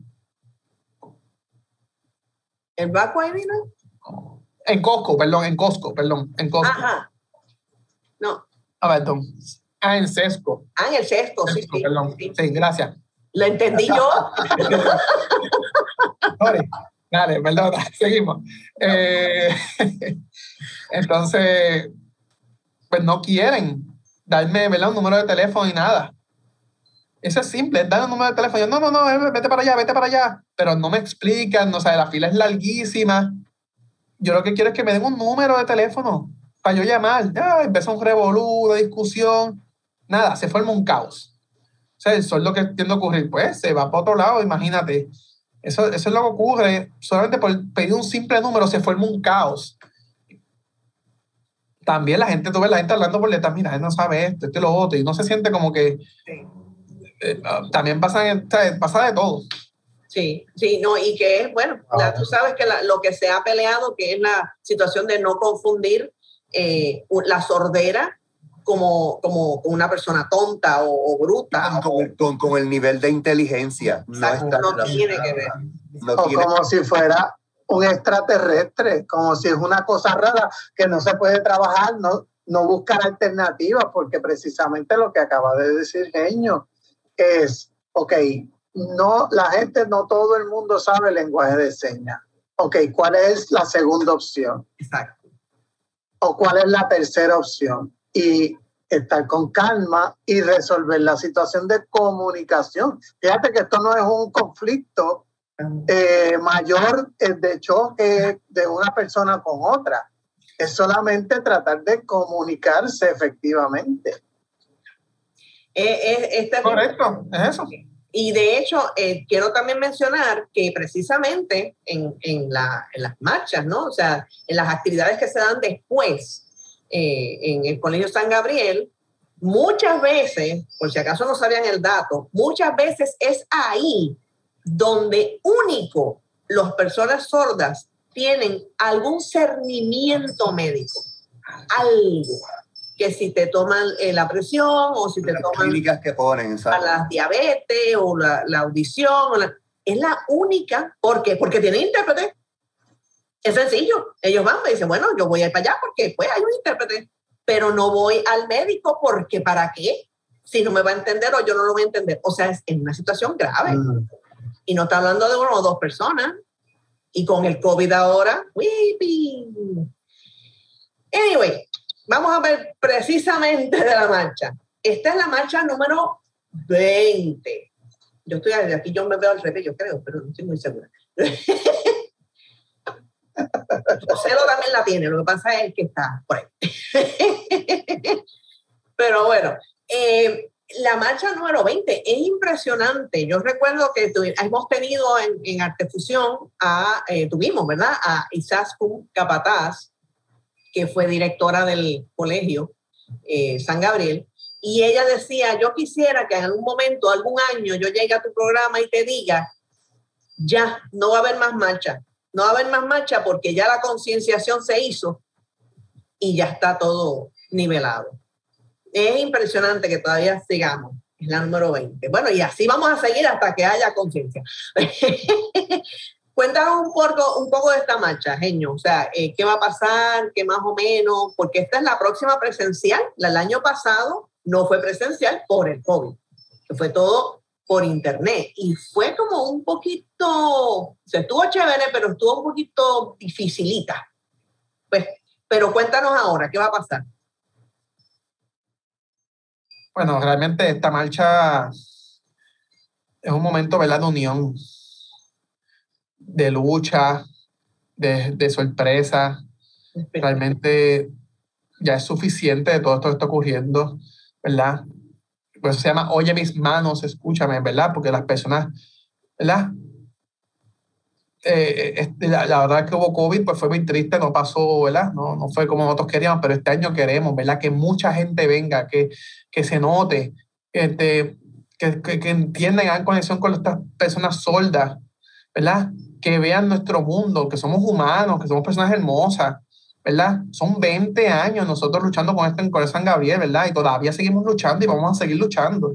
Speaker 1: ¿El Baco ID, no?
Speaker 4: En Costco.
Speaker 1: Ajá. No.
Speaker 4: Perdón. En Sesco.
Speaker 1: En el Sesco, sí.
Speaker 4: Perdón. Sí, gracias.
Speaker 1: Lo entendí yo.
Speaker 4: Dale, perdona, seguimos. Entonces, pues no quieren darme, ¿verdad?, un número de teléfono y nada. Eso es simple, es dar un número de teléfono. Yo, no, vete para allá. Pero no me explican, no sé, la fila es larguísima. Yo lo que quiero es que me den un número de teléfono para yo llamar. Ya, empezó un revolú, una discusión. Nada, se forma un caos. O sea, eso es lo que tiende a ocurrir. Pues se va para otro lado, imagínate. Eso es lo que ocurre. Solamente por pedir un simple número se forma un caos. También tú ves la gente hablando por letras, mira, él no sabe esto y lo otro, y no se siente como que... también pasa de todo.
Speaker 1: Sí, no, y que es, bueno, tú sabes que lo que se ha peleado, que es la situación de no confundir la sordera como una persona tonta o bruta.
Speaker 2: Con el nivel de inteligencia.
Speaker 1: Exacto, no tiene que ver.
Speaker 3: Como si fuera un extraterrestre, como si es una cosa rara que no se puede trabajar, no buscar alternativas, porque precisamente lo que acaba de decir Genio es, la gente, no todo el mundo sabe el lenguaje de señas. ¿Cuál es la segunda opción?
Speaker 1: Exacto.
Speaker 3: ¿O cuál es la tercera opción? Y estar con calma y resolver la situación de comunicación. Fíjate que esto no es un conflicto mayor de choque de una persona con otra. Es solamente tratar de comunicarse efectivamente.
Speaker 4: Correcto, es eso.
Speaker 1: Y de hecho, quiero también mencionar que precisamente en las marchas, ¿no? O sea, en las actividades que se dan después en el Colegio San Gabriel, muchas veces, por si acaso no sabían el dato, muchas veces es ahí donde único las personas sordas tienen algún cernimiento médico, algo. Que si te toman la presión o si te
Speaker 2: las
Speaker 1: toman
Speaker 2: clínicas que ponen,
Speaker 1: a la diabetes o la audición. Es la única. ¿Por qué? Porque tienen intérprete. Es sencillo. Ellos van y dicen, bueno, yo voy a ir para allá porque pues hay un intérprete, pero no voy al médico porque ¿para qué? Si no me va a entender o yo no lo voy a entender. O sea, es en una situación grave. Y no está hablando de una o dos personas. Y con el COVID ahora, ¡wipi! Anyway, vamos a ver precisamente de la marcha. Esta es la marcha número 20. Yo estoy aquí, yo me veo al revés, yo creo, pero no estoy muy segura. Joselo también la tiene, lo que pasa es que está por ahí. Pero bueno, la marcha número 20 es impresionante. Yo recuerdo que hemos tenido en Artefusión tuvimos, ¿verdad? A Izaskun Capataz, que fue directora del colegio San Gabriel, y ella decía, yo quisiera que en algún momento, algún año, yo llegue a tu programa y te diga, ya, no va a haber más marcha porque ya la concienciación se hizo y ya está todo nivelado. Es impresionante que todavía sigamos, es la número 20. Bueno, y así vamos a seguir hasta que haya conciencia. Cuéntanos un poco de esta marcha, Genio. O sea, ¿qué va a pasar? ¿Qué más o menos? Porque esta es la próxima presencial. El año pasado no fue presencial por el COVID. Fue todo por internet. Y fue como un poquito... Se estuvo chévere, pero estuvo un poquito dificilita. Pues, pero cuéntanos ahora, ¿qué va a pasar?
Speaker 4: Bueno, realmente esta marcha es un momento, ¿verdad?, de unión, de lucha, de sorpresa. Realmente ya es suficiente de todo esto que está ocurriendo, ¿verdad? Por eso se llama Oye mis manos, escúchame, ¿verdad? Porque las personas, ¿verdad? La verdad es que hubo COVID, pues fue muy triste, no pasó, ¿verdad? No fue como nosotros queríamos, pero este año queremos, ¿verdad? Que mucha gente venga, que se note, que entiendan, hagan conexión con estas personas sordas, ¿verdad? que vean nuestro mundo, que somos humanos, que somos personas hermosas, ¿verdad? Son 20 años nosotros luchando con esto en Colegio San Gabriel, ¿verdad? Y todavía seguimos luchando y vamos a seguir luchando.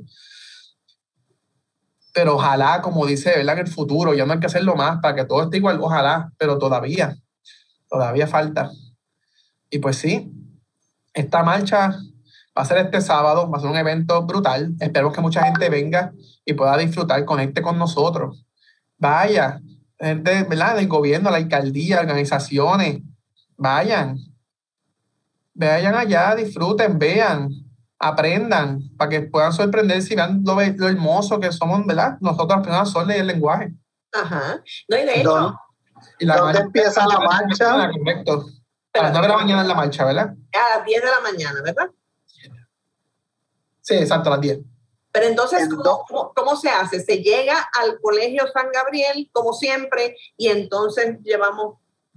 Speaker 4: Pero ojalá, como dice, ¿verdad? En el futuro ya no hay que hacerlo más para que todo esté igual, ojalá, pero todavía falta. Y pues sí, esta marcha va a ser este sábado, va a ser un evento brutal. Esperemos que mucha gente venga y pueda disfrutar, conecte con nosotros. Vaya, gente, ¿verdad? Del gobierno, la alcaldía, organizaciones, vayan allá, disfruten, vean, aprendan, para que puedan sorprenderse y vean lo hermoso que somos, ¿verdad? Nosotros las personas sordas y el lenguaje.
Speaker 1: Ajá. No, y de hecho...
Speaker 3: ¿Dónde empieza la marcha?
Speaker 4: Correcto. A las 9 de la mañana en la marcha, ¿verdad?
Speaker 1: A las 10 de la mañana, ¿verdad?
Speaker 4: Sí, exacto, a las 10.
Speaker 1: Pero entonces, ¿cómo se hace? Se llega al Colegio San Gabriel, como siempre, y entonces llevamos...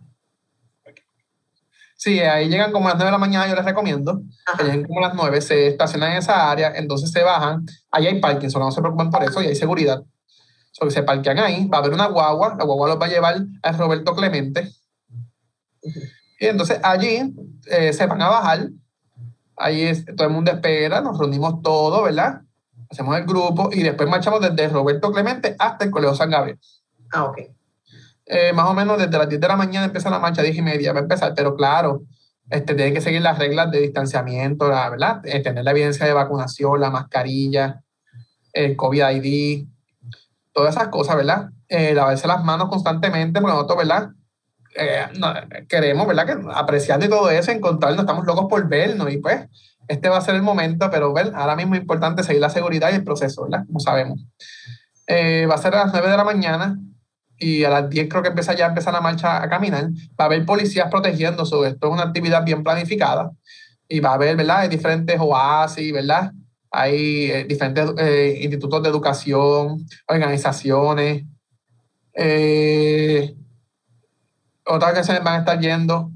Speaker 4: Sí, ahí llegan como a las 9 de la mañana, yo les recomiendo. Que lleguen como a las 9, se estacionan en esa área, entonces se bajan. Ahí hay parking, solo no se preocupen por eso, y hay seguridad. Solo se parquean ahí, va a haber una guagua, la guagua los va a llevar a Roberto Clemente. Y entonces allí se van a bajar. Ahí todo el mundo espera, nos reunimos todos, ¿verdad? Hacemos el grupo y después marchamos desde Roberto Clemente hasta el Colegio San Gabriel.
Speaker 1: Ok.
Speaker 4: Más o menos desde las 10 de la mañana empieza la marcha, 10:30 va a empezar, pero claro, tienen que seguir las reglas de distanciamiento, ¿verdad? Tener la evidencia de vacunación, la mascarilla, el COVID-ID, todas esas cosas, ¿verdad? Lavarse las manos constantemente, porque nosotros, ¿verdad? Queremos, ¿verdad? Que apreciando y todo eso, encontrarnos, estamos locos por vernos y pues este va a ser el momento, pero ahora mismo es importante seguir la seguridad y el proceso, ¿verdad? Como sabemos. Va a ser a las 9 de la mañana y a las 10 creo que empieza la marcha a caminar. Va a haber policías protegiendo sobre esto, es una actividad bien planificada y va a haber, ¿verdad? Hay diferentes oasis, ¿verdad? Hay diferentes institutos de educación, organizaciones. Otras organizaciones van a estar yendo.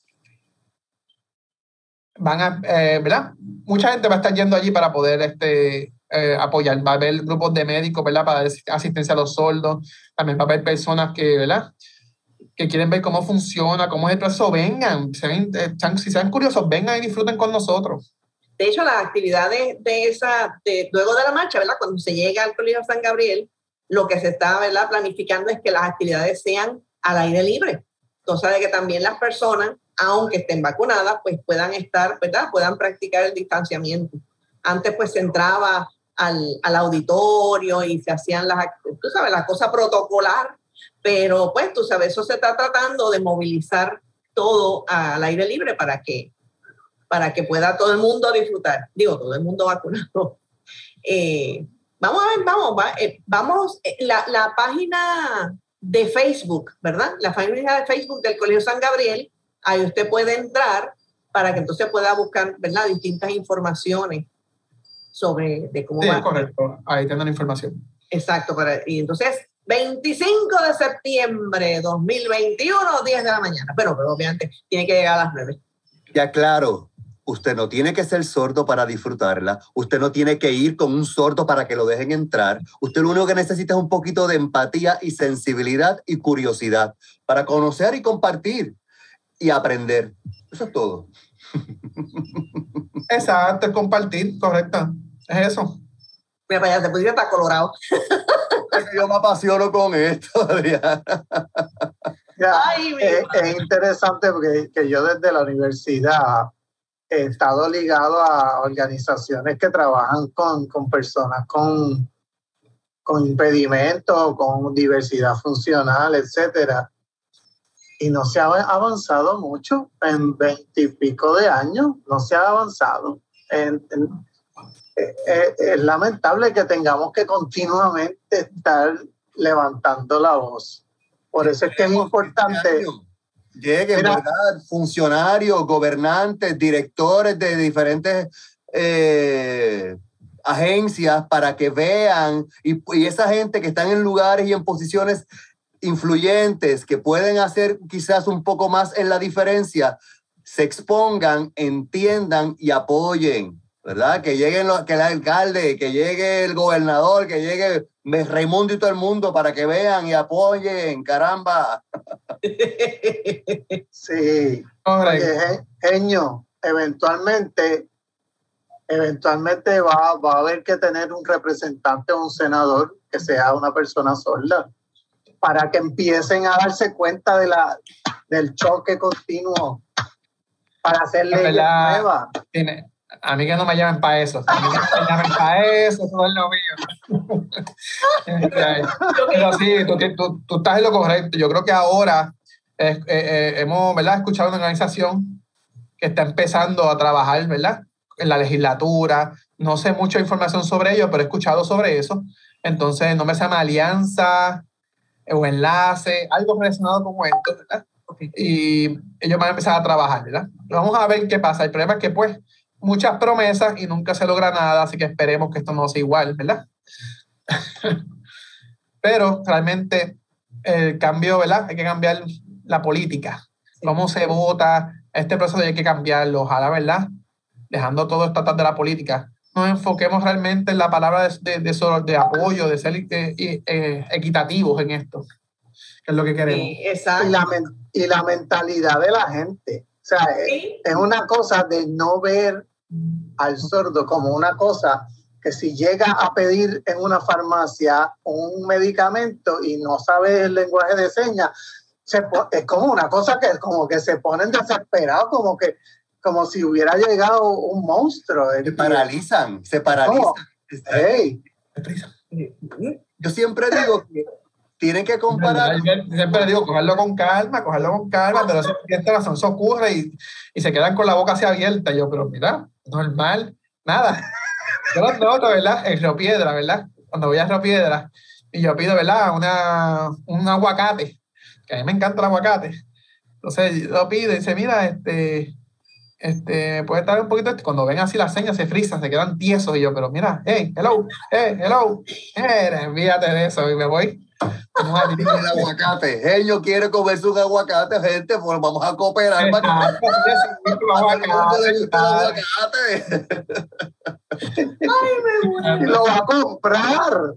Speaker 4: ¿Verdad? Mucha gente va a estar yendo allí para poder apoyar. Va a haber grupos de médicos, ¿verdad? Para dar asistencia a los sordos. También va a haber personas que quieren ver cómo funciona, cómo es el proceso. Vengan, si sean curiosos, vengan y disfruten con nosotros.
Speaker 1: De hecho, las actividades luego de la marcha, ¿verdad? Cuando se llega al Colegio San Gabriel, lo que se está, ¿verdad?, planificando es que las actividades sean al aire libre. Cosa de que también las personas, aunque estén vacunadas, pues puedan estar, ¿verdad? Puedan practicar el distanciamiento. Antes pues se entraba al auditorio y se hacían tú sabes, la cosa protocolar, pero pues tú sabes, eso se está tratando de movilizar todo al aire libre para que pueda todo el mundo disfrutar. Digo, todo el mundo vacunado. Vamos a ver, vamos, la página de Facebook, ¿verdad? La página de Facebook del Colegio San Gabriel, ahí usted puede entrar para que entonces pueda buscar, ¿verdad?, distintas informaciones sobre cómo va.
Speaker 4: Sí, correcto, ahí tienen la información.
Speaker 1: Exacto, y entonces 25 de septiembre 2021, 10 de la mañana. Pero obviamente tiene que llegar a las 9.
Speaker 2: Ya claro, usted no tiene que ser sordo para disfrutarla. Usted no tiene que ir con un sordo para que lo dejen entrar. Usted lo único que necesita es un poquito de empatía y sensibilidad y curiosidad para conocer y compartir y aprender. Eso es todo.
Speaker 4: Exacto, compartir, correcto. Es eso.
Speaker 1: Mira, para allá se pusiste hasta colorado.
Speaker 2: Yo me apasiono con esto, Adriana.
Speaker 1: Ay,
Speaker 3: es interesante porque que yo desde la universidad he estado ligado a organizaciones que trabajan con personas con impedimentos, con diversidad funcional, etcétera. Y no se ha avanzado mucho en 20 y pico de años, no se ha avanzado. Es lamentable que tengamos que continuamente estar levantando la voz. Por eso es que es importante.
Speaker 2: Lleguen, ¿verdad? Funcionarios, gobernantes, directores de diferentes agencias para que vean y esa gente que están en lugares y en posiciones influyentes que pueden hacer quizás un poco más en la diferencia, se expongan, entiendan y apoyen. ¿verdad? Que lleguen que el alcalde, que llegue el gobernador, que llegue Raimundo y todo el mundo para que vean y apoyen, caramba.
Speaker 3: Sí. Oye, Genio, eventualmente va a haber que tener un representante o un senador que sea una persona sorda para que empiecen a darse cuenta del choque continuo para hacer leyes nuevas.
Speaker 4: A mí que no me llamen para eso. A mí que no me llamen para eso, eso es lo mío. Pero sí, tú estás en lo correcto. Yo creo que ahora hemos, ¿verdad?, escuchado una organización que está empezando a trabajar, ¿verdad?, en la legislatura. No sé mucha información sobre ello, pero he escuchado sobre eso. Entonces, no me llama alianza o enlace, algo relacionado con esto, ¿verdad? Y ellos van a empezar a trabajar, ¿verdad? Vamos a ver qué pasa. El problema es que, pues, muchas promesas y nunca se logra nada, así que esperemos que esto no sea igual, ¿verdad? Pero realmente el cambio, ¿verdad? Hay que cambiar la política. Cómo se vota, este proceso hay que cambiarlo, ojalá, ¿verdad? Dejando todo esto atrás de la política. Nos enfoquemos realmente en la palabra de apoyo, de ser equitativos en esto, que es lo que queremos.
Speaker 1: Sí, exacto.
Speaker 3: Y la mentalidad de la gente. O sea, ¿sí? Es una cosa de no ver al sordo como una cosa que si llega a pedir en una farmacia un medicamento y no sabe el lenguaje de señas, es como una cosa que como que se ponen desesperados, como si hubiera llegado un monstruo.
Speaker 2: Se paralizan.
Speaker 3: Hey.
Speaker 2: Yo siempre digo que tienen que comparar.
Speaker 4: Siempre digo, cogerlo con calma, pero esta razón se ocurre y se quedan con la boca así abierta. Yo, pero mira, normal, nada. Yo lo noto, ¿verdad? En Río Piedra, ¿verdad? Cuando voy a Río Piedra y yo pido, ¿verdad?, un aguacate, que a mí me encanta el aguacate. Entonces yo pido y dice, mira, puede estar un poquito, cuando ven así las señas se frisan, se quedan tiesos y yo, pero mira, hello, envíate de eso y me voy.
Speaker 2: El aguacate, Genio quiere comerse un aguacate, gente, pues vamos a cooperar para que
Speaker 3: Ay, lo va a comprar.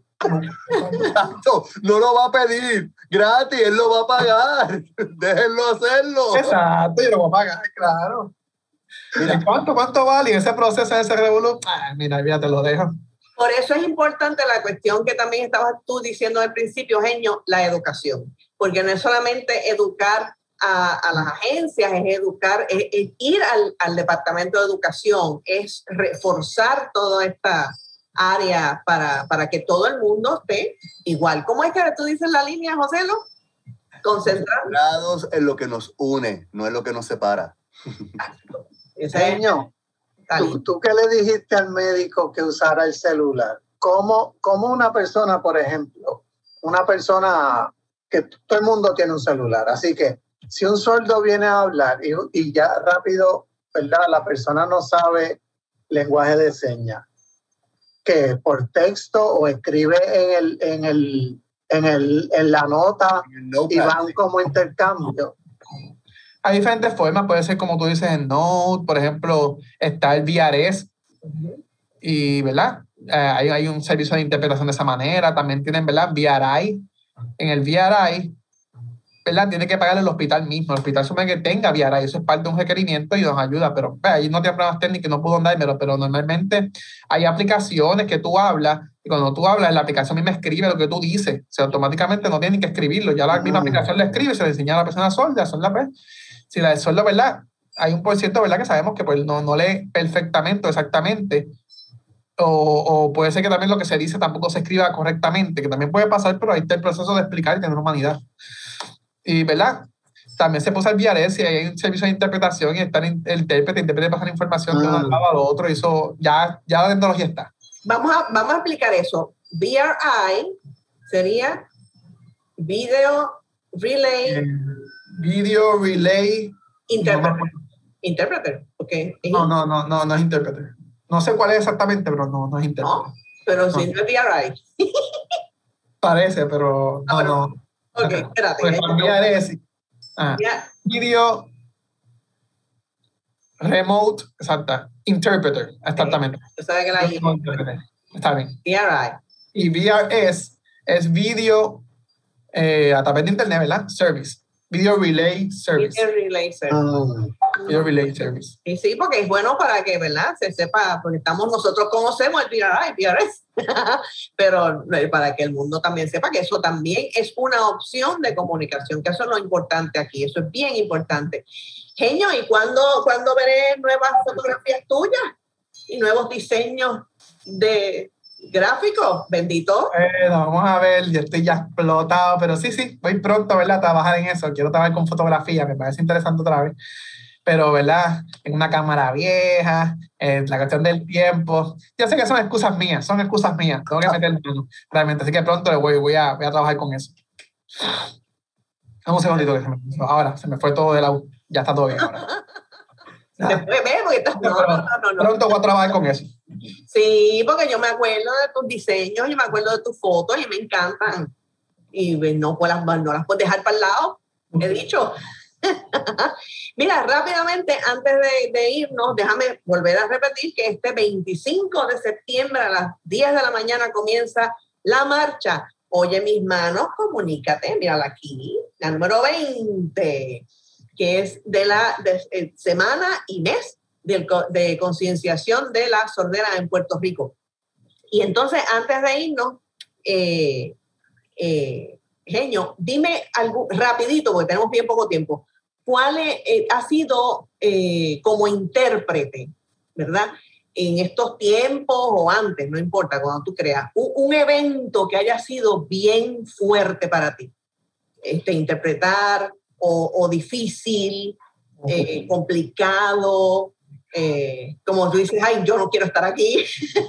Speaker 2: No lo va a pedir gratis, él lo va a pagar. Déjenlo hacerlo.
Speaker 4: Exacto, yo lo voy a pagar, claro. Mira, ¿cuánto vale ese proceso, ese revolú? Mira, ya te lo dejo.
Speaker 1: Por eso es importante la cuestión que también estabas tú diciendo al principio, Genio, la educación. Porque no es solamente educar a las agencias, es educar, es ir al Departamento de Educación, es reforzar toda esta área para que todo el mundo esté igual. ¿Cómo es que tú dices la línea, Joselo?
Speaker 2: Concentrados en lo que nos une, no en lo que nos separa.
Speaker 3: Genio, ¿tú qué le dijiste al médico que usara el celular? ¿Cómo una persona, por ejemplo, una persona que todo el mundo tiene un celular, así que si un sordo viene a hablar y ya rápido, ¿verdad?, la persona no sabe lenguaje de señas, ¿qué? ¿Por texto o escribe en la nota y van como intercambio?
Speaker 4: Hay diferentes formas, puede ser como tú dices en Note, por ejemplo, está el VRS, y, ¿verdad? Hay un servicio de interpretación de esa manera, también tienen, ¿verdad?, VRI. En el VRI, ¿verdad?, tiene que pagar el hospital mismo, el hospital supone que tenga VRI, eso es parte de un requerimiento y nos ayuda, pero ahí no tiene problemas técnicos, no puedo andármelo, pero normalmente hay aplicaciones que tú hablas, y cuando tú hablas, la aplicación misma escribe lo que tú dices, o sea, automáticamente no tienen que escribirlo, ya la misma aplicación lo escribe y se le enseña a la persona sorda, si la de sordo, ¿verdad?, hay un %, ¿verdad?, que sabemos que pues no lee perfectamente o exactamente, o puede ser que también lo que se dice tampoco se escriba correctamente, que también puede pasar, pero ahí está el proceso de explicar y tener humanidad. Y, ¿verdad?, también se puede enviar si hay un servicio de interpretación y está el intérprete pasa la información de un lado al otro, y eso ya la tecnología está.
Speaker 1: Vamos a explicar eso. VRI sería Video Relay.
Speaker 4: Video Relay.
Speaker 1: Interpreter. Okay.
Speaker 4: No es intérprete. No sé cuál es exactamente, pero no es intérprete.
Speaker 1: No, pero no. Sí no es VRI.
Speaker 4: Parece, pero no.
Speaker 1: Ok, espérate.
Speaker 4: Pues enviar es Video Remote, exacta. Interpreter, exactamente.
Speaker 1: Tú sabes que la
Speaker 4: Remote interpreter. Está bien.
Speaker 1: VRI.
Speaker 4: Y VRS es video a través de internet, ¿verdad? Service. Video Relay Service.
Speaker 1: Video Relay Service.
Speaker 4: Video Relay Service.
Speaker 1: Y sí, porque es bueno para que, ¿verdad? Se sepa, porque nosotros conocemos el VRI, VRS, pero para que el mundo también sepa que eso también es una opción de comunicación, que eso es lo importante aquí, eso es bien importante. Genio, ¿y cuándo veré nuevas fotografías tuyas y nuevos diseños de gráficos? Bendito.
Speaker 4: Vamos a ver, yo estoy ya explotado, pero sí, voy pronto, ¿verdad? A trabajar en eso. Quiero trabajar con fotografía, me parece interesante otra vez. Pero, ¿verdad? En una cámara vieja, la cuestión del tiempo. Yo sé que son excusas mías. Tengo que meter mano, realmente. Así que pronto voy a trabajar con eso. Dame un segundito que se me fue. Ahora, se me fue todo de la U. Ya está todo bien ahora.
Speaker 1: Se puede ver porque estás... No.
Speaker 4: Pronto voy a trabajar con eso.
Speaker 1: Sí, porque yo me acuerdo de tus diseños, yo me acuerdo de tus fotos y me encantan. Y no las puedes dejar para el lado, he dicho. Mira, rápidamente, antes de irnos, déjame volver a repetir que este 25 de septiembre a las 10 de la mañana comienza la marcha. Oye mis manos, comunícate, mírala aquí, la número 20, que es de la semana y mes de concienciación de la sordera en Puerto Rico. Y entonces, antes de irnos, Genio, dime algo rapidito, porque tenemos bien poco tiempo. ¿Cuál ha sido como intérprete, verdad? En estos tiempos o antes, no importa, cuando tú creas, un evento que haya sido bien fuerte para ti, interpretar o difícil, complicado, como tú dices, ay, yo no quiero estar aquí.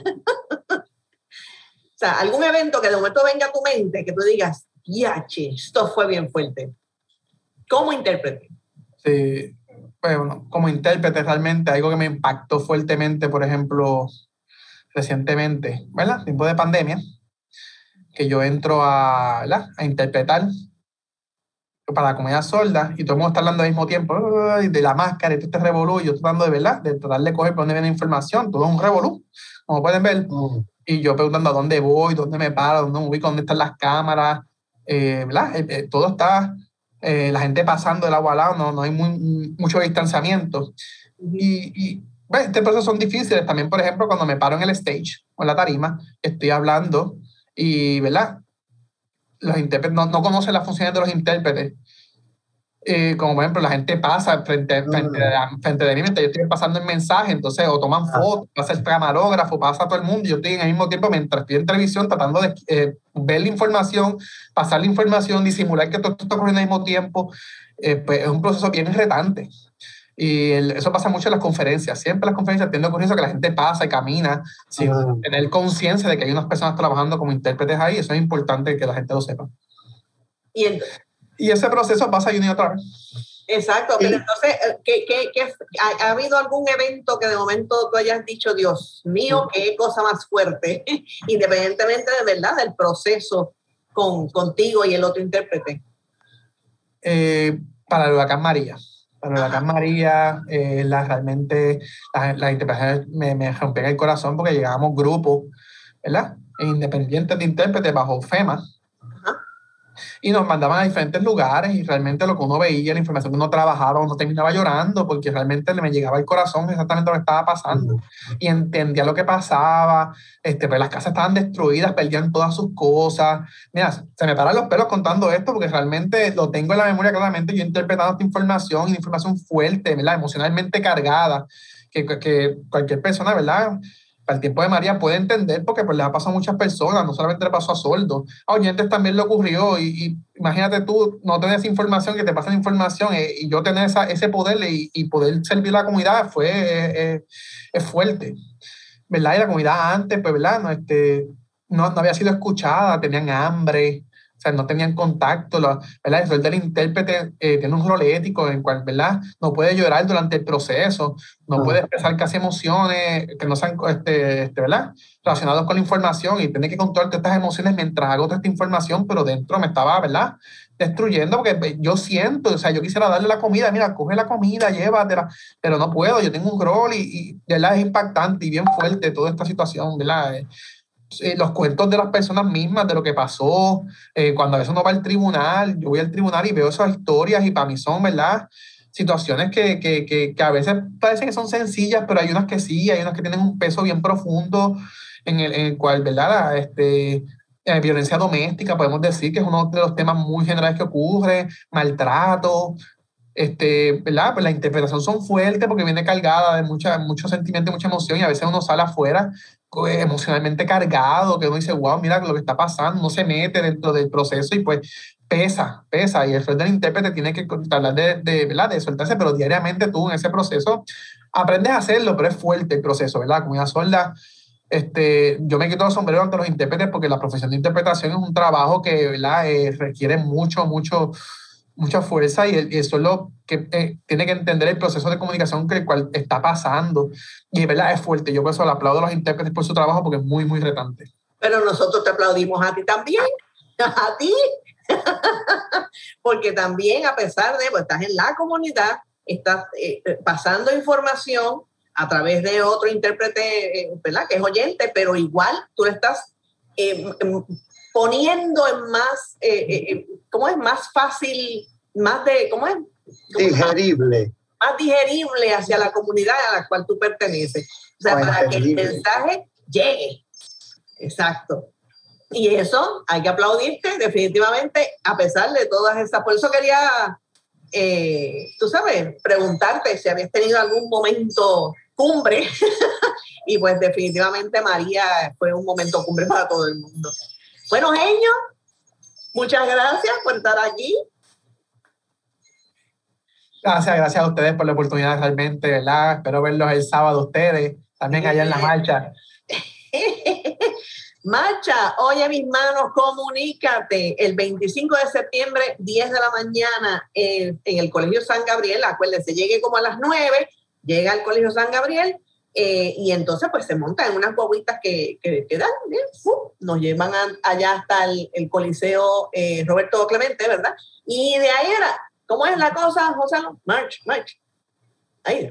Speaker 1: O sea, algún evento que de momento venga a tu mente, que tú digas, yache, esto fue bien fuerte. ¿Cómo intérprete?
Speaker 4: Sí, bueno, como intérprete realmente algo que me impactó fuertemente, por ejemplo, recientemente, ¿verdad? Tiempo de pandemia, que yo entro a interpretar para la comunidad sorda y todo el mundo está hablando al mismo tiempo de la máscara y todo este revolú, y yo tratando de tratar de coger por dónde viene la información, todo es un revolú, como pueden ver, y yo preguntando a dónde voy, dónde me paro, dónde me ubico, dónde están las cámaras, ¿verdad? Todo está, la gente pasando del agua al lado, no hay mucho distanciamiento. Y bueno, este proceso son difíciles también, por ejemplo, cuando me paro en el stage o en la tarima, estoy hablando y, ¿verdad? Los intérpretes no conocen las funciones de los intérpretes. Como por ejemplo, la gente pasa frente de mí mientras yo estoy pasando el mensaje, entonces o toman fotos, pasa el camarógrafo, pasa todo el mundo, y yo estoy en el mismo tiempo mientras estoy en televisión tratando de ver la información, pasar la información, disimular que todo esto está ocurriendo al mismo tiempo. Pues es un proceso bien retante. Y eso pasa mucho en las conferencias. Siempre en las conferencias tiende a ocurrir eso, que la gente pasa y camina sin tener conciencia de que hay unas personas trabajando como intérpretes ahí. Eso es importante que la gente lo sepa. Y ese proceso pasa una y otra vez.
Speaker 1: Exacto, pero entonces, ¿ha habido algún evento que de momento tú hayas dicho, Dios mío, qué cosa más fuerte, independientemente de verdad del proceso contigo y el otro intérprete?
Speaker 4: Para el huracán María. Para el huracán María, realmente las interpretaciones me rompían el corazón porque llegábamos grupos, ¿verdad? Independientes de intérpretes bajo FEMA. Y nos mandaban a diferentes lugares y realmente lo que uno veía, la información que uno trabajaba, uno terminaba llorando porque realmente me llegaba al corazón exactamente lo que estaba pasando. Y entendía lo que pasaba, pues las casas estaban destruidas, perdían todas sus cosas. Mira, se me paran los pelos contando esto porque realmente lo tengo en la memoria claramente. Yo he interpretado esta información, y información fuerte, ¿verdad? Emocionalmente cargada, que cualquier persona, ¿verdad?, para el tiempo de María puede entender porque pues, le ha pasado a muchas personas, no solamente le pasó a sordos, a oyentes también le ocurrió y imagínate tú no tener esa información, que te pasan información y yo tener ese poder y poder servir a la comunidad es fuerte, ¿verdad? Y la comunidad antes, pues, ¿verdad? No había sido escuchada, tenían hambre, o sea, no tenían contacto, ¿verdad? El rol del intérprete tiene un rol ético en el cual, ¿verdad?, no puede llorar durante el proceso, no puede expresar casi emociones que no sean, ¿verdad?, relacionados con la información, y tiene que controlar todas estas emociones mientras hago toda esta información, pero dentro me estaba, ¿verdad?, destruyendo, porque yo siento, o sea, yo quisiera darle la comida, mira, coge la comida, llévatela, pero no puedo, yo tengo un rol y de verdad es impactante y bien fuerte toda esta situación, ¿verdad? Los cuentos de las personas mismas, de lo que pasó, cuando a veces uno va al tribunal, yo voy al tribunal y veo esas historias y para mí son, ¿verdad? Situaciones que a veces parecen que son sencillas, pero hay unas que sí, hay unas que tienen un peso bien profundo en el cual, ¿verdad? Violencia doméstica, podemos decir que es uno de los temas muy generales que ocurre, maltrato, ¿verdad? Pues la interpretación son fuertes porque viene cargada de mucho sentimiento y mucha emoción y a veces uno sale afuera emocionalmente cargado, que uno dice, wow, mira lo que está pasando, no se mete dentro del proceso y pues pesa, y el rol del intérprete tiene que tratar ¿verdad? De soltarse, pero diariamente tú en ese proceso aprendes a hacerlo, pero es fuerte el proceso, ¿verdad? Comunidad Sorda, yo me quito el sombrero ante los intérpretes porque la profesión de interpretación es un trabajo que, ¿verdad? Requiere mucha fuerza y eso es lo que tiene que entender el proceso de comunicación que el cual está pasando. Y verdad es fuerte. Yo por eso le aplaudo a los intérpretes por su trabajo porque es muy, muy retante.
Speaker 1: Pero nosotros te aplaudimos a ti también, a ti, porque también a pesar de, pues estás en la comunidad, estás pasando información a través de otro intérprete, ¿verdad? Que es oyente, pero igual tú le estás poniendo en más, ¿cómo es? Más fácil, más de, ¿cómo es?
Speaker 3: Digerible.
Speaker 1: Más digerible hacia la comunidad a la cual tú perteneces. O sea, para que el mensaje llegue. Exacto. Y eso hay que aplaudirte definitivamente a pesar de todas esas. Por eso quería, tú sabes, preguntarte si habías tenido algún momento cumbre. Y pues definitivamente María fue un momento cumbre para todo el mundo. Bueno, Genio, muchas gracias por estar aquí.
Speaker 4: Gracias a ustedes por la oportunidad realmente, ¿verdad? Espero verlos el sábado ustedes, también allá en la marcha.
Speaker 1: Marcha, oye mis manos, comunícate el 25 de septiembre, 10 de la mañana en el Colegio San Gabriel. Acuérdense, llegue como a las 9, llega al Colegio San Gabriel y entonces pues se montan en unas guaguitas que dan, nos llevan allá hasta el Coliseo Roberto Clemente, ¿verdad? Y de ahí era, ¿cómo es la cosa, José? March. Ahí.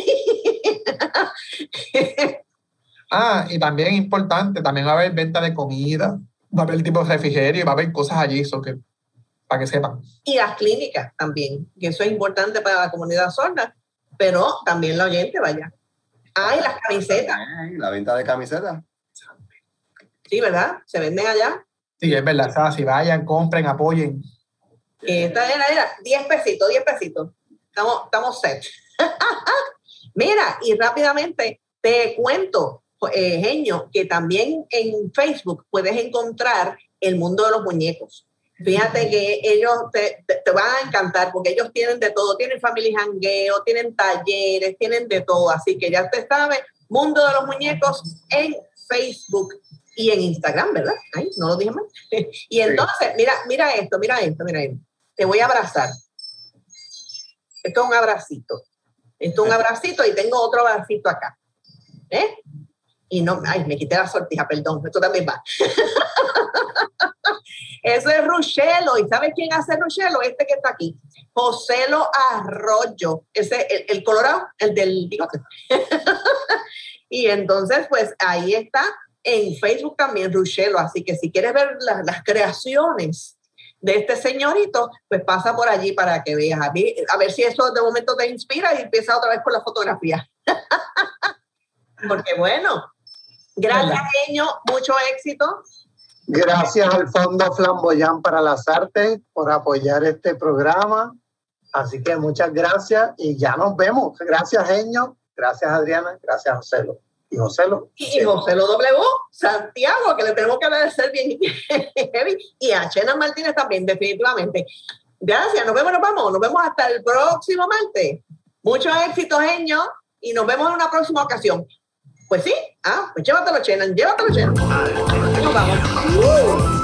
Speaker 4: Y también importante, también va a haber venta de comida, va a haber tipo de refrigerio y va a haber cosas allí, para que sepan.
Speaker 1: Y las clínicas también, que eso es importante para la comunidad sorda, pero también la oyente vaya. Y las camisetas.
Speaker 2: La venta de camisetas.
Speaker 1: Sí, ¿verdad? ¿Se venden allá?
Speaker 4: Sí, es verdad. O sea, si vayan, compren, apoyen.
Speaker 1: Esta era 10 pesitos. Estamos set. Mira, y rápidamente te cuento, Genio, que también en Facebook puedes encontrar el mundo de los muñecos. Fíjate que ellos te van a encantar porque ellos tienen de todo, tienen family jangueo, tienen talleres, tienen de todo, así que ya te sabes, Mundo de los Muñecos en Facebook y en Instagram, ¿verdad? Ay, no lo dije mal. Y entonces, mira esto. Te voy a abrazar. Esto es un abracito. Y tengo otro abracito acá. Y no, me quité la sortija, perdón, esto también va. Eso es Ruchelo. ¿Y sabes quién hace Ruchelo? Este que está aquí. Joselo Arroyo. Ese, el colorado, el del bigote. Y entonces, pues ahí está en Facebook también Ruchelo. Así que si quieres ver las creaciones de este señorito, pues pasa por allí para que veas. A ver si eso de momento te inspira y empieza otra vez con la fotografía. Porque bueno, gracias, Genio. Mucho éxito.
Speaker 3: Gracias al Fondo Flamboyán para las Artes por apoyar este programa. Así que muchas gracias y ya nos vemos. Gracias, Genio. Gracias, Adriana. Gracias, Joselo. Y Joselo
Speaker 1: W. Santiago, que le tenemos que agradecer bien heavy. Y a Chena Martínez también, definitivamente. Gracias. Nos vemos hasta el próximo martes. Mucho éxito, Genio. Y nos vemos en una próxima ocasión. Pues sí. Pues llévatelo, Chena. Nos vamos.